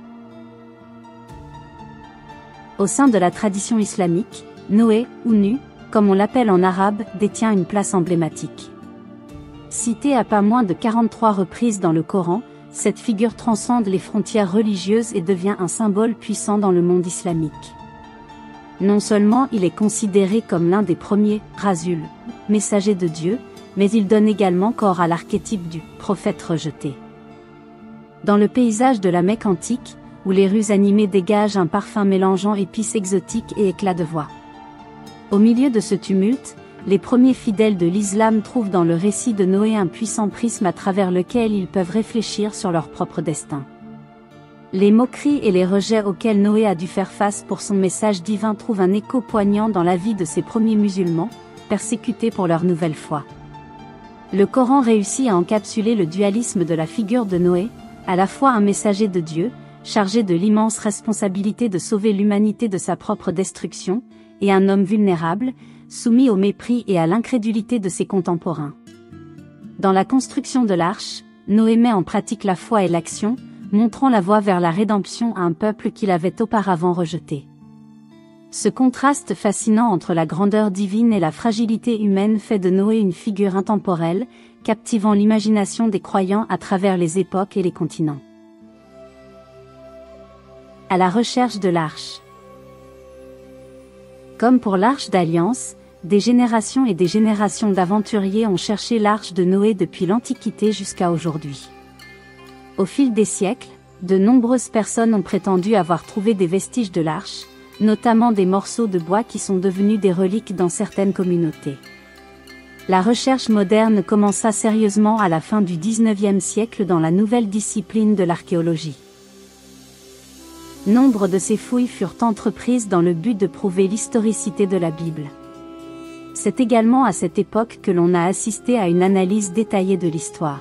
A: Au sein de la tradition islamique, Noé, ou Nu, comme on l'appelle en arabe, détient une place emblématique. Citée à pas moins de quarante-trois reprises dans le Coran, cette figure transcende les frontières religieuses et devient un symbole puissant dans le monde islamique. Non seulement il est considéré comme l'un des premiers « rasul », messagers de Dieu, mais il donne également corps à l'archétype du « prophète rejeté ». Dans le paysage de la Mecque antique, où les rues animées dégagent un parfum mélangeant épices exotiques et éclats de voix. Au milieu de ce tumulte, les premiers fidèles de l'islam trouvent dans le récit de Noé un puissant prisme à travers lequel ils peuvent réfléchir sur leur propre destin. Les moqueries et les rejets auxquels Noé a dû faire face pour son message divin trouvent un écho poignant dans la vie de ces premiers musulmans, persécutés pour leur nouvelle foi. Le Coran réussit à encapsuler le dualisme de la figure de Noé, à la fois un messager de Dieu, chargé de l'immense responsabilité de sauver l'humanité de sa propre destruction, et un homme vulnérable, soumis au mépris et à l'incrédulité de ses contemporains. Dans la construction de l'arche, Noé met en pratique la foi et l'action, montrant la voie vers la rédemption à un peuple qu'il avait auparavant rejeté. Ce contraste fascinant entre la grandeur divine et la fragilité humaine fait de Noé une figure intemporelle, captivant l'imagination des croyants à travers les époques et les continents. À la recherche de l'arche. Comme pour l'Arche d'Alliance, des générations et des générations d'aventuriers ont cherché l'Arche de Noé depuis l'Antiquité jusqu'à aujourd'hui. Au fil des siècles, de nombreuses personnes ont prétendu avoir trouvé des vestiges de l'Arche, notamment des morceaux de bois qui sont devenus des reliques dans certaines communautés. La recherche moderne commença sérieusement à la fin du dix-neuvième siècle dans la nouvelle discipline de l'archéologie. Nombre de ces fouilles furent entreprises dans le but de prouver l'historicité de la Bible. C'est également à cette époque que l'on a assisté à une analyse détaillée de l'histoire.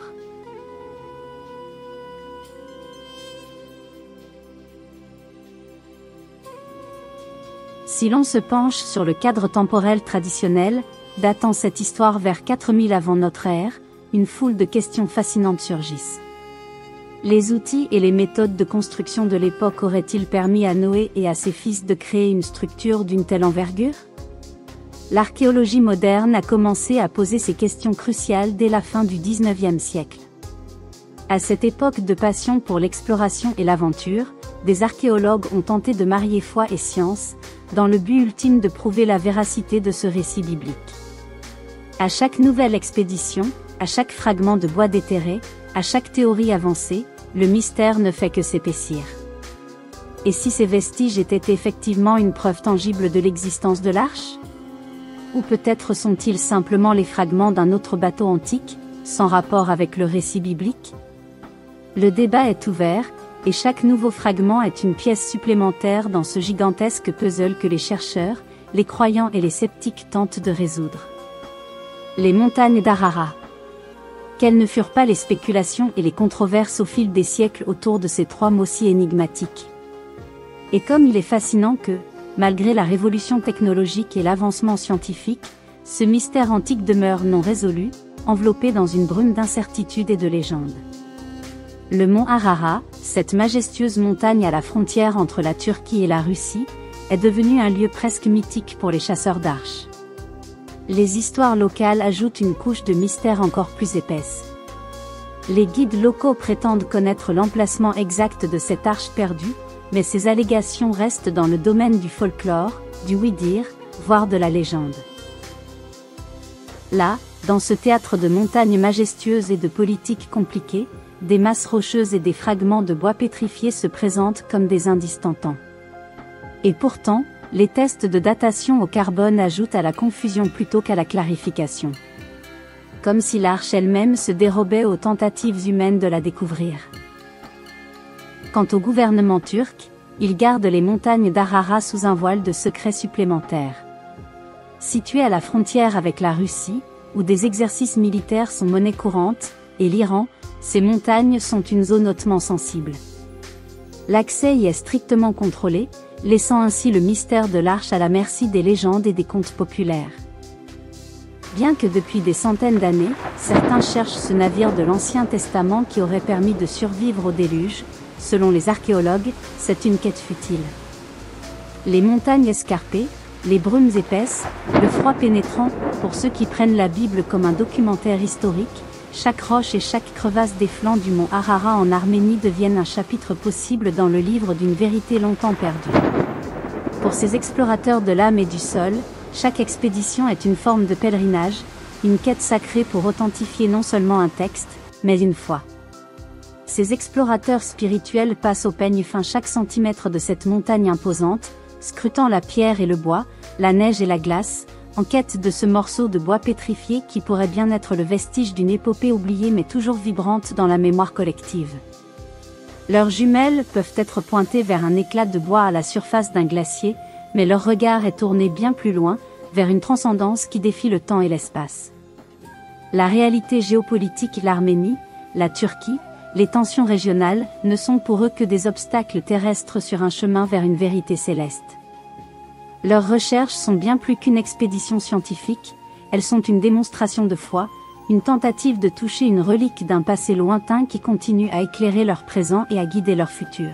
A: Si l'on se penche sur le cadre temporel traditionnel, datant cette histoire vers quatre mille avant notre ère, une foule de questions fascinantes surgissent. Les outils et les méthodes de construction de l'époque auraient-ils permis à Noé et à ses fils de créer une structure d'une telle envergure? L'archéologie moderne a commencé à poser ces questions cruciales dès la fin du dix-neuvième siècle. À cette époque de passion pour l'exploration et l'aventure, des archéologues ont tenté de marier foi et science, dans le but ultime de prouver la véracité de ce récit biblique. À chaque nouvelle expédition, à chaque fragment de bois déterré, à chaque théorie avancée, le mystère ne fait que s'épaissir. Et si ces vestiges étaient effectivement une preuve tangible de l'existence de l'arche? Ou peut-être sont-ils simplement les fragments d'un autre bateau antique, sans rapport avec le récit biblique? Le débat est ouvert, et chaque nouveau fragment est une pièce supplémentaire dans ce gigantesque puzzle que les chercheurs, les croyants et les sceptiques tentent de résoudre. Les montagnes d'Ararat. Quelles ne furent pas les spéculations et les controverses au fil des siècles autour de ces trois mots si énigmatiques. Et comme il est fascinant que, malgré la révolution technologique et l'avancement scientifique, ce mystère antique demeure non résolu, enveloppé dans une brume d'incertitude et de légende. Le mont Ararat, cette majestueuse montagne à la frontière entre la Turquie et la Russie, est devenu un lieu presque mythique pour les chasseurs d'arches. Les histoires locales ajoutent une couche de mystère encore plus épaisse. Les guides locaux prétendent connaître l'emplacement exact de cette arche perdue, mais ces allégations restent dans le domaine du folklore, du oui-dire, voire de la légende. Là, dans ce théâtre de montagnes majestueuses et de politiques compliquées, des masses rocheuses et des fragments de bois pétrifiés se présentent comme des indices tentants. Et pourtant, les tests de datation au carbone ajoutent à la confusion plutôt qu'à la clarification. Comme si l'arche elle-même se dérobait aux tentatives humaines de la découvrir. Quant au gouvernement turc, il garde les montagnes d'Arara sous un voile de secret supplémentaire. Situées à la frontière avec la Russie, où des exercices militaires sont monnaie courante, et l'Iran, ces montagnes sont une zone hautement sensible. L'accès y est strictement contrôlé, laissant ainsi le mystère de l'Arche à la merci des légendes et des contes populaires. Bien que depuis des centaines d'années, certains cherchent ce navire de l'Ancien Testament qui aurait permis de survivre au déluge, selon les archéologues, c'est une quête futile. Les montagnes escarpées, les brumes épaisses, le froid pénétrant, pour ceux qui prennent la Bible comme un documentaire historique, chaque roche et chaque crevasse des flancs du mont Arara en Arménie deviennent un chapitre possible dans le livre d'une vérité longtemps perdue. Pour ces explorateurs de l'âme et du sol, chaque expédition est une forme de pèlerinage, une quête sacrée pour authentifier non seulement un texte, mais une foi. Ces explorateurs spirituels passent au peigne fin chaque centimètre de cette montagne imposante, scrutant la pierre et le bois, la neige et la glace, en quête de ce morceau de bois pétrifié qui pourrait bien être le vestige d'une épopée oubliée mais toujours vibrante dans la mémoire collective. Leurs jumelles peuvent être pointées vers un éclat de bois à la surface d'un glacier, mais leur regard est tourné bien plus loin, vers une transcendance qui défie le temps et l'espace. La réalité géopolitique, l'Arménie, la Turquie, les tensions régionales, ne sont pour eux que des obstacles terrestres sur un chemin vers une vérité céleste. Leurs recherches sont bien plus qu'une expédition scientifique, elles sont une démonstration de foi, une tentative de toucher une relique d'un passé lointain qui continue à éclairer leur présent et à guider leur futur.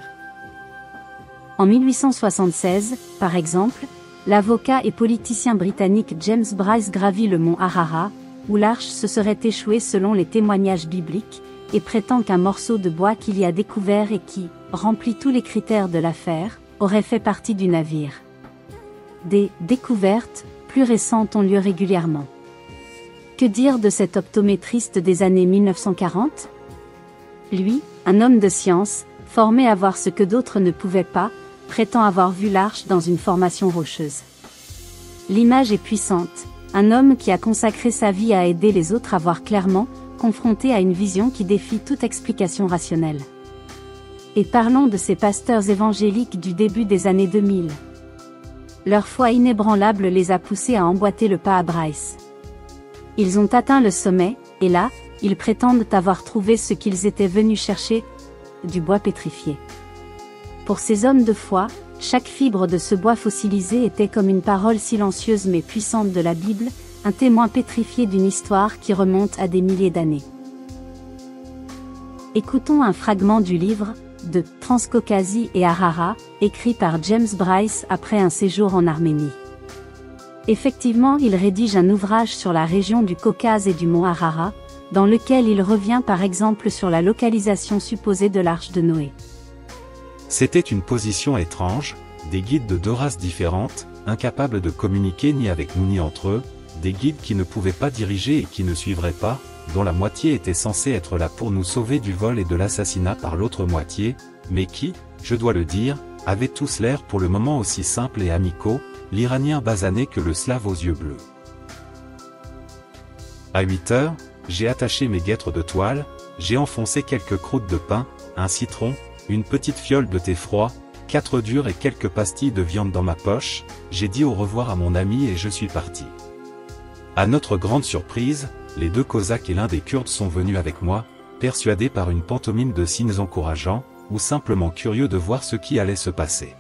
A: En mille huit cent soixante-seize, par exemple, l'avocat et politicien britannique James Bryce gravit le mont Arara, où l'arche se serait échouée selon les témoignages bibliques, et prétend qu'un morceau de bois qu'il y a découvert et qui remplit tous les critères de l'affaire, aurait fait partie du navire. Des découvertes plus récentes ont lieu régulièrement. Que dire de cet optométriste des années mille neuf cent quarante? Lui, un homme de science, formé à voir ce que d'autres ne pouvaient pas, prétend avoir vu l'arche dans une formation rocheuse. L'image est puissante, un homme qui a consacré sa vie à aider les autres à voir clairement, confronté à une vision qui défie toute explication rationnelle. Et parlons de ces pasteurs évangéliques du début des années deux mille. Leur foi inébranlable les a poussés à emboîter le pas à Bryce. Ils ont atteint le sommet, et là, ils prétendent avoir trouvé ce qu'ils étaient venus chercher, du bois pétrifié. Pour ces hommes de foi, chaque fibre de ce bois fossilisé était comme une parole silencieuse mais puissante de la Bible, un témoin pétrifié d'une histoire qui remonte à des milliers d'années. Écoutons un fragment du livre de Transcaucasie et Arara, écrit par James Bryce après un séjour en Arménie. Effectivement, il rédige un ouvrage sur la région du Caucase et du mont Arara, dans lequel il revient par exemple sur la localisation supposée de l'arche de Noé.
B: C'était une position étrange, des guides de deux races différentes, incapables de communiquer ni avec nous ni entre eux, des guides qui ne pouvaient pas diriger et qui ne suivraient pas, dont la moitié était censée être là pour nous sauver du vol et de l'assassinat par l'autre moitié, mais qui, je dois le dire, avaient tous l'air pour le moment aussi simples et amicaux, l'Iranien basané que le Slave aux yeux bleus. À huit heures, j'ai attaché mes guêtres de toile, j'ai enfoncé quelques croûtes de pain, un citron, une petite fiole de thé froid, quatre durs et quelques pastilles de viande dans ma poche, j'ai dit au revoir à mon ami et je suis parti. À notre grande surprise, les deux Cosaques et l'un des Kurdes sont venus avec moi, persuadés par une pantomime de signes encourageants, ou simplement curieux de voir ce qui allait se passer.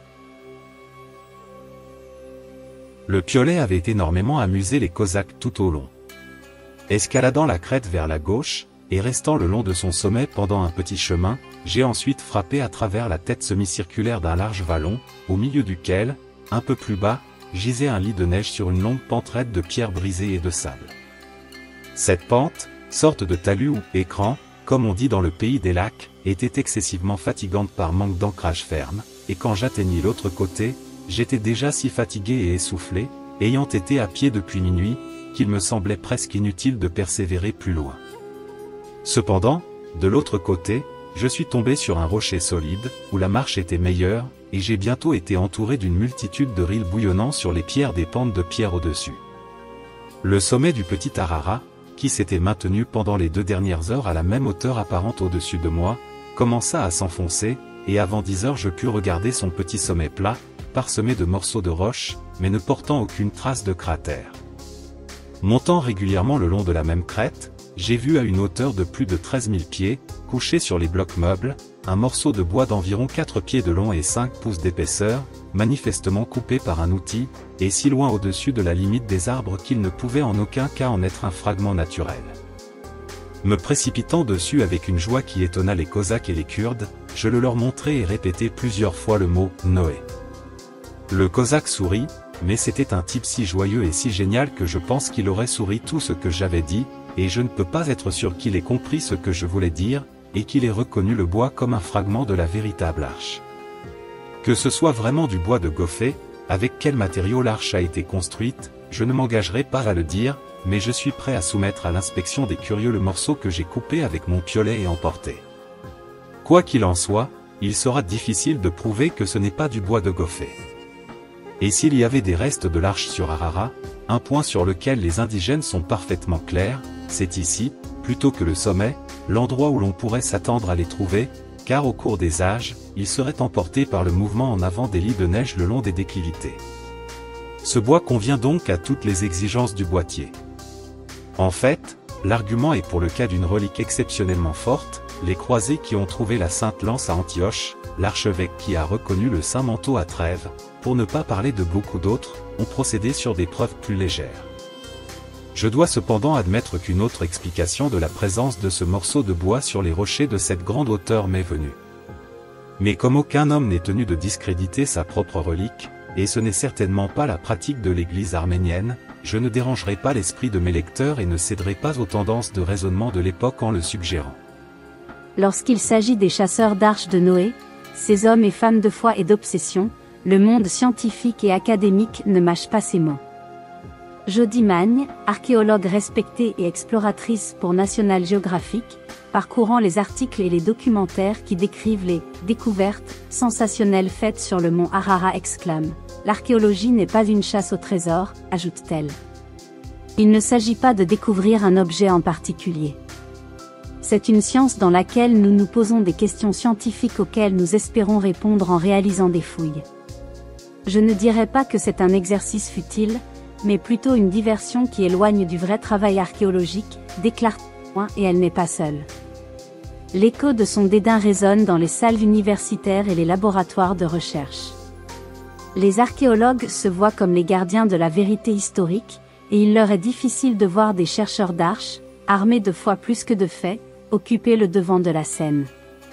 B: Le piolet avait énormément amusé les Cosaques tout au long. Escaladant la crête vers la gauche, et restant le long de son sommet pendant un petit chemin, j'ai ensuite frappé à travers la tête semi-circulaire d'un large vallon, au milieu duquel, un peu plus bas, gisait un lit de neige sur une longue pente raide de pierres brisées et de sable. Cette pente, sorte de talus ou écran, comme on dit dans le pays des lacs, était excessivement fatigante par manque d'ancrage ferme, et quand j'atteignis l'autre côté, j'étais déjà si fatigué et essoufflé, ayant été à pied depuis minuit, qu'il me semblait presque inutile de persévérer plus loin. Cependant, de l'autre côté, je suis tombé sur un rocher solide, où la marche était meilleure, et j'ai bientôt été entouré d'une multitude de rilles bouillonnant sur les pierres des pentes de pierre au-dessus. Le sommet du petit Arara, qui s'était maintenu pendant les deux dernières heures à la même hauteur apparente au-dessus de moi, commença à s'enfoncer, et avant dix heures je pus regarder son petit sommet plat, parsemé de morceaux de roche, mais ne portant aucune trace de cratère. Montant régulièrement le long de la même crête, j'ai vu à une hauteur de plus de treize mille pieds, couché sur les blocs meubles, un morceau de bois d'environ quatre pieds de long et cinq pouces d'épaisseur, manifestement coupé par un outil, et si loin au-dessus de la limite des arbres qu'il ne pouvait en aucun cas en être un fragment naturel. Me précipitant dessus avec une joie qui étonna les Cosaques et les Kurdes, je le leur montrai et répétai plusieurs fois le mot « Noé ». Le Cosaque sourit, mais c'était un type si joyeux et si génial que je pense qu'il aurait souri tout ce que j'avais dit, et je ne peux pas être sûr qu'il ait compris ce que je voulais dire, et qu'il ait reconnu le bois comme un fragment de la véritable arche. Que ce soit vraiment du bois de Gophée, avec quel matériau l'arche a été construite, je ne m'engagerai pas à le dire, mais je suis prêt à soumettre à l'inspection des curieux le morceau que j'ai coupé avec mon piolet et emporté. Quoi qu'il en soit, il sera difficile de prouver que ce n'est pas du bois de Gophée. Et s'il y avait des restes de l'arche sur Ararat, un point sur lequel les indigènes sont parfaitement clairs, c'est ici, plutôt que le sommet, l'endroit où l'on pourrait s'attendre à les trouver, car au cours des âges, ils seraient emportés par le mouvement en avant des lits de neige le long des déclivités. Ce bois convient donc à toutes les exigences du boîtier. En fait, l'argument est pour le cas d'une relique exceptionnellement forte, les croisés qui ont trouvé la Sainte Lance à Antioche, l'archevêque qui a reconnu le Saint Manteau à Trèves, pour ne pas parler de beaucoup d'autres, ont procédé sur des preuves plus légères. Je dois cependant admettre qu'une autre explication de la présence de ce morceau de bois sur les rochers de cette grande hauteur m'est venue. Mais comme aucun homme n'est tenu de discréditer sa propre relique, et ce n'est certainement pas la pratique de l'Église arménienne, je ne dérangerai pas l'esprit de mes lecteurs et ne céderai pas aux tendances de raisonnement de l'époque en le suggérant.
A: Lorsqu'il s'agit des chasseurs d'arches de Noé, ces hommes et femmes de foi et d'obsession, le monde scientifique et académique ne mâche pas ses mots. Jody Magne, archéologue respectée et exploratrice pour National Geographic, parcourant les articles et les documentaires qui décrivent les « découvertes » sensationnelles faites sur le mont Ararat exclame « L'archéologie n'est pas une chasse au trésor », ajoute-t-elle. Il ne s'agit pas de découvrir un objet en particulier. C'est une science dans laquelle nous nous posons des questions scientifiques auxquelles nous espérons répondre en réalisant des fouilles. Je ne dirais pas que c'est un exercice futile, mais plutôt une diversion qui éloigne du vrai travail archéologique, déclare-t-elle, et elle n'est pas seule. L'écho de son dédain résonne dans les salles universitaires et les laboratoires de recherche. Les archéologues se voient comme les gardiens de la vérité historique, et il leur est difficile de voir des chercheurs d'arches, armés de foi plus que de faits, occuper le devant de la scène.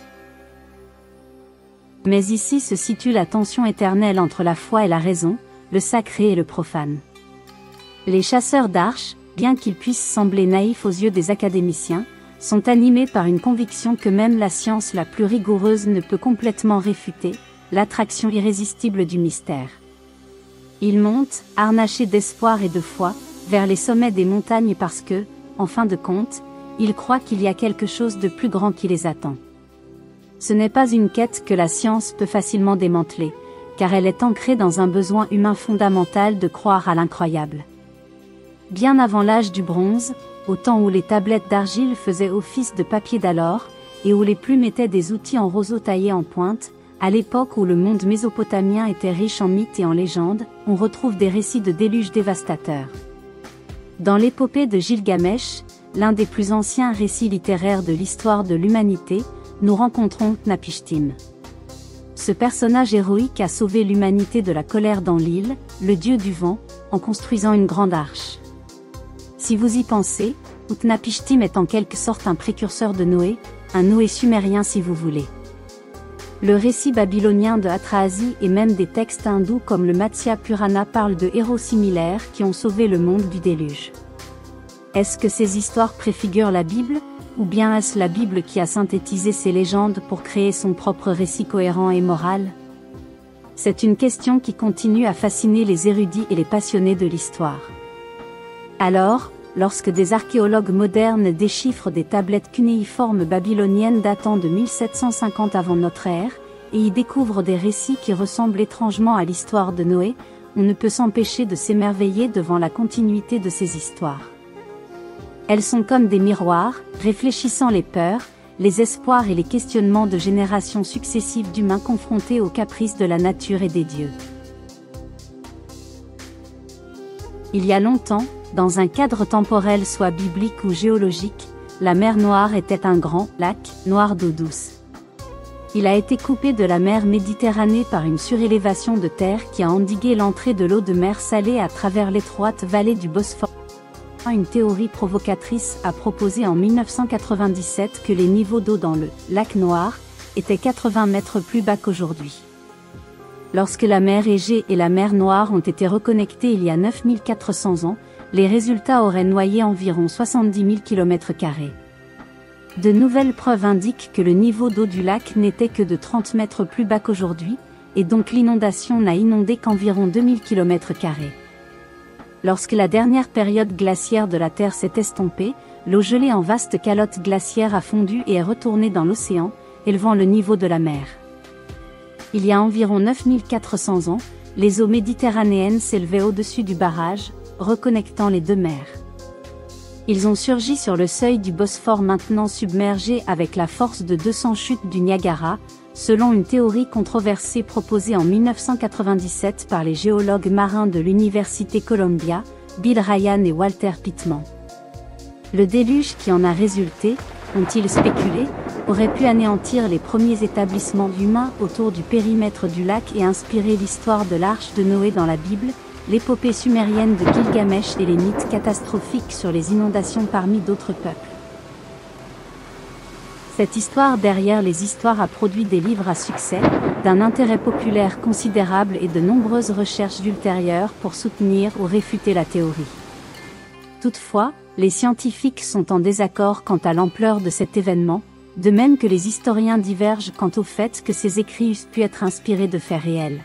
A: Mais ici se situe la tension éternelle entre la foi et la raison, le sacré et le profane. Les chasseurs d'arches, bien qu'ils puissent sembler naïfs aux yeux des académiciens, sont animés par une conviction que même la science la plus rigoureuse ne peut complètement réfuter, l'attraction irrésistible du mystère. Ils montent, harnachés d'espoir et de foi, vers les sommets des montagnes parce que, en fin de compte, ils croient qu'il y a quelque chose de plus grand qui les attend. Ce n'est pas une quête que la science peut facilement démanteler, car elle est ancrée dans un besoin humain fondamental de croire à l'incroyable. Bien avant l'âge du bronze, au temps où les tablettes d'argile faisaient office de papier d'alors, et où les plumes étaient des outils en roseau taillés en pointe, à l'époque où le monde mésopotamien était riche en mythes et en légendes, on retrouve des récits de déluges dévastateurs. Dans l'épopée de Gilgamesh, l'un des plus anciens récits littéraires de l'histoire de l'humanité, nous rencontrons Utnapishtim. Ce personnage héroïque a sauvé l'humanité de la colère d'Enlil, le dieu du vent, en construisant une grande arche. Si vous y pensez, Utnapishtim est en quelque sorte un précurseur de Noé, un Noé sumérien si vous voulez. Le récit babylonien de Atrahasis et même des textes hindous comme le Matsya Purana parlent de héros similaires qui ont sauvé le monde du déluge. Est-ce que ces histoires préfigurent la Bible, ou bien est-ce la Bible qui a synthétisé ces légendes pour créer son propre récit cohérent et moral? C'est une question qui continue à fasciner les érudits et les passionnés de l'histoire. Alors, lorsque des archéologues modernes déchiffrent des tablettes cunéiformes babyloniennes datant de mille sept cent cinquante avant notre ère, et y découvrent des récits qui ressemblent étrangement à l'histoire de Noé, on ne peut s'empêcher de s'émerveiller devant la continuité de ces histoires. Elles sont comme des miroirs, réfléchissant les peurs, les espoirs et les questionnements de générations successives d'humains confrontés aux caprices de la nature et des dieux. Il y a longtemps, dans un cadre temporel soit biblique ou géologique, la mer Noire était un grand lac noir d'eau douce. Il a été coupé de la mer Méditerranée par une surélévation de terre qui a endigué l'entrée de l'eau de mer Salée à travers l'étroite vallée du Bosphore. Une théorie provocatrice a proposé en mille neuf cent quatre-vingt-dix-sept que les niveaux d'eau dans le lac Noir étaient quatre-vingts mètres plus bas qu'aujourd'hui. Lorsque la mer Égée et la mer Noire ont été reconnectées il y a neuf mille quatre cents ans, les résultats auraient noyé environ soixante-dix mille kilomètres carrés. De nouvelles preuves indiquent que le niveau d'eau du lac n'était que de trente mètres plus bas qu'aujourd'hui, et donc l'inondation n'a inondé qu'environ deux mille kilomètres carrés. Lorsque la dernière période glaciaire de la Terre s'est estompée, l'eau gelée en vaste calotte glaciaire a fondu et est retournée dans l'océan, élevant le niveau de la mer. Il y a environ neuf mille quatre cents ans, les eaux méditerranéennes s'élevaient au-dessus du barrage, reconnectant les deux mers. Ils ont surgi sur le seuil du Bosphore maintenant submergé avec la force de deux cents chutes du Niagara, selon une théorie controversée proposée en mille neuf cent quatre-vingt-dix-sept par les géologues marins de l'Université Columbia, Bill Ryan et Walter Pittman. Le déluge qui en a résulté, ont-ils spéculé, aurait pu anéantir les premiers établissements humains autour du périmètre du lac et inspirer l'histoire de l'arche de Noé dans la Bible, l'épopée sumérienne de Gilgamesh et les mythes catastrophiques sur les inondations parmi d'autres peuples. Cette histoire derrière les histoires a produit des livres à succès, d'un intérêt populaire considérable et de nombreuses recherches ultérieures pour soutenir ou réfuter la théorie. Toutefois, les scientifiques sont en désaccord quant à l'ampleur de cet événement, de même que les historiens divergent quant au fait que ces écrits eussent pu être inspirés de faits réels.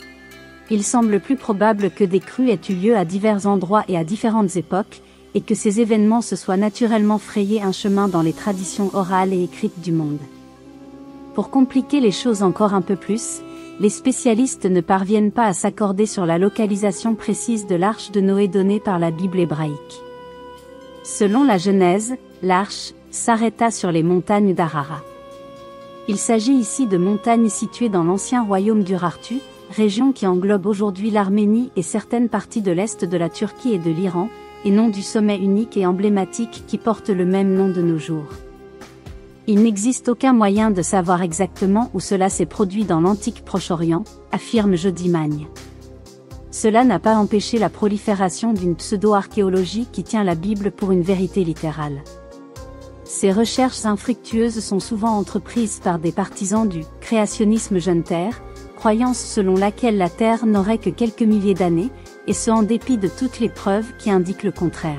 A: Il semble plus probable que des crues aient eu lieu à divers endroits et à différentes époques, et que ces événements se soient naturellement frayé un chemin dans les traditions orales et écrites du monde. Pour compliquer les choses encore un peu plus, les spécialistes ne parviennent pas à s'accorder sur la localisation précise de l'arche de Noé donnée par la Bible hébraïque. Selon la Genèse, l'arche s'arrêta sur les montagnes d'Ararat. Il s'agit ici de montagnes situées dans l'ancien royaume d'Urartu, région qui englobe aujourd'hui l'Arménie et certaines parties de l'est de la Turquie et de l'Iran, et non du sommet unique et emblématique qui porte le même nom de nos jours. Il n'existe aucun moyen de savoir exactement où cela s'est produit dans l'antique Proche-Orient, affirme Jody Magne. Cela n'a pas empêché la prolifération d'une pseudo-archéologie qui tient la Bible pour une vérité littérale. Ces recherches infructueuses sont souvent entreprises par des partisans du créationnisme jeune Terre, croyance selon laquelle la Terre n'aurait que quelques milliers d'années, et ce en dépit de toutes les preuves qui indiquent le contraire.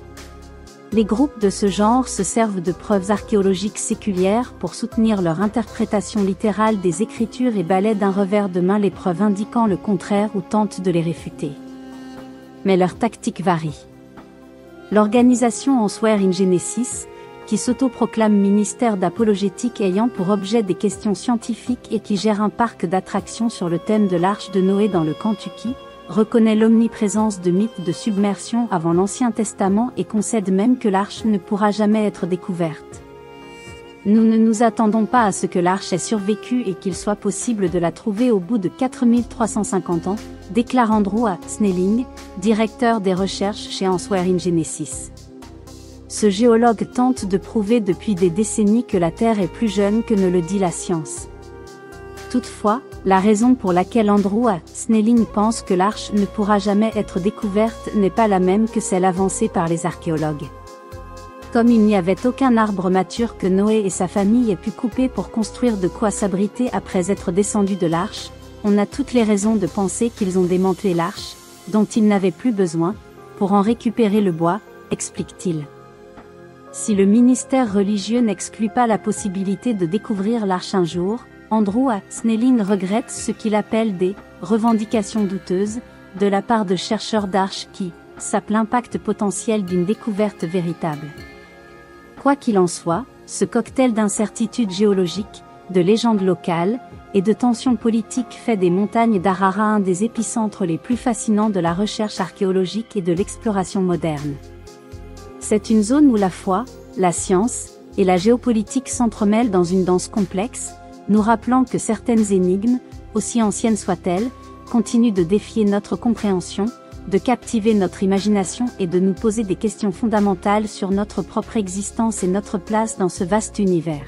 A: Les groupes de ce genre se servent de preuves archéologiques séculières pour soutenir leur interprétation littérale des Écritures et balayent d'un revers de main les preuves indiquant le contraire ou tentent de les réfuter. Mais leur tactique varie. L'organisation Answer in Genesis, qui s'autoproclame ministère d'apologétique ayant pour objet des questions scientifiques et qui gère un parc d'attractions sur le thème de l'arche de Noé dans le Kentucky, reconnaît l'omniprésence de mythes de submersion avant l'Ancien Testament et concède même que l'arche ne pourra jamais être découverte. Nous ne nous attendons pas à ce que l'arche ait survécu et qu'il soit possible de la trouver au bout de quatre mille trois cent cinquante ans, déclare Andrew A. Snelling, directeur des recherches chez Answer in Genesis. Ce géologue tente de prouver depuis des décennies que la Terre est plus jeune que ne le dit la science. Toutefois, la raison pour laquelle Andrew A. Snelling pense que l'arche ne pourra jamais être découverte n'est pas la même que celle avancée par les archéologues. Comme il n'y avait aucun arbre mature que Noé et sa famille aient pu couper pour construire de quoi s'abriter après être descendus de l'arche, on a toutes les raisons de penser qu'ils ont démantelé l'arche, dont ils n'avaient plus besoin, pour en récupérer le bois, explique-t-il. Si le ministère religieux n'exclut pas la possibilité de découvrir l'arche un jour, Andrew A. Snelling regrette ce qu'il appelle des « revendications douteuses » de la part de chercheurs d'arches qui sapent l'impact potentiel d'une découverte véritable. Quoi qu'il en soit, ce cocktail d'incertitudes géologiques, de légendes locales, et de tensions politiques fait des montagnes d'Ararat un des épicentres les plus fascinants de la recherche archéologique et de l'exploration moderne. C'est une zone où la foi, la science, et la géopolitique s'entremêlent dans une danse complexe, nous rappelant que certaines énigmes, aussi anciennes soient-elles, continuent de défier notre compréhension, de captiver notre imagination et de nous poser des questions fondamentales sur notre propre existence et notre place dans ce vaste univers.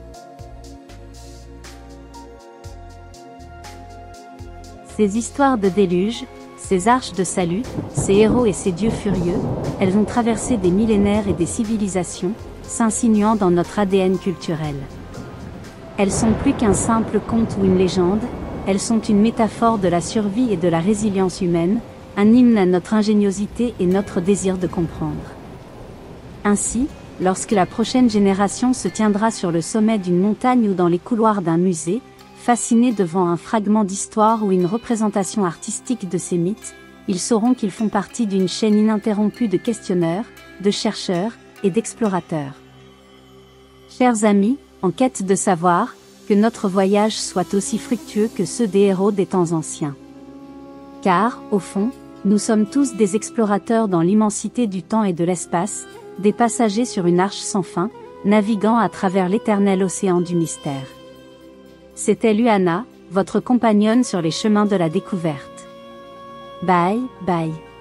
A: Ces histoires de déluge, ces arches de salut, ces héros et ces dieux furieux, elles ont traversé des millénaires et des civilisations, s'insinuant dans notre A D N culturel. Elles sont plus qu'un simple conte ou une légende, elles sont une métaphore de la survie et de la résilience humaine, un hymne à notre ingéniosité et notre désir de comprendre. Ainsi, lorsque la prochaine génération se tiendra sur le sommet d'une montagne ou dans les couloirs d'un musée, fascinés devant un fragment d'histoire ou une représentation artistique de ces mythes, ils sauront qu'ils font partie d'une chaîne ininterrompue de questionneurs, de chercheurs et d'explorateurs. Chers amis, en quête de savoir, que notre voyage soit aussi fructueux que ceux des héros des temps anciens. Car, au fond, nous sommes tous des explorateurs dans l'immensité du temps et de l'espace, des passagers sur une arche sans fin, naviguant à travers l'éternel océan du mystère. C'était Luana, votre compagnonne sur les chemins de la découverte. Bye, bye.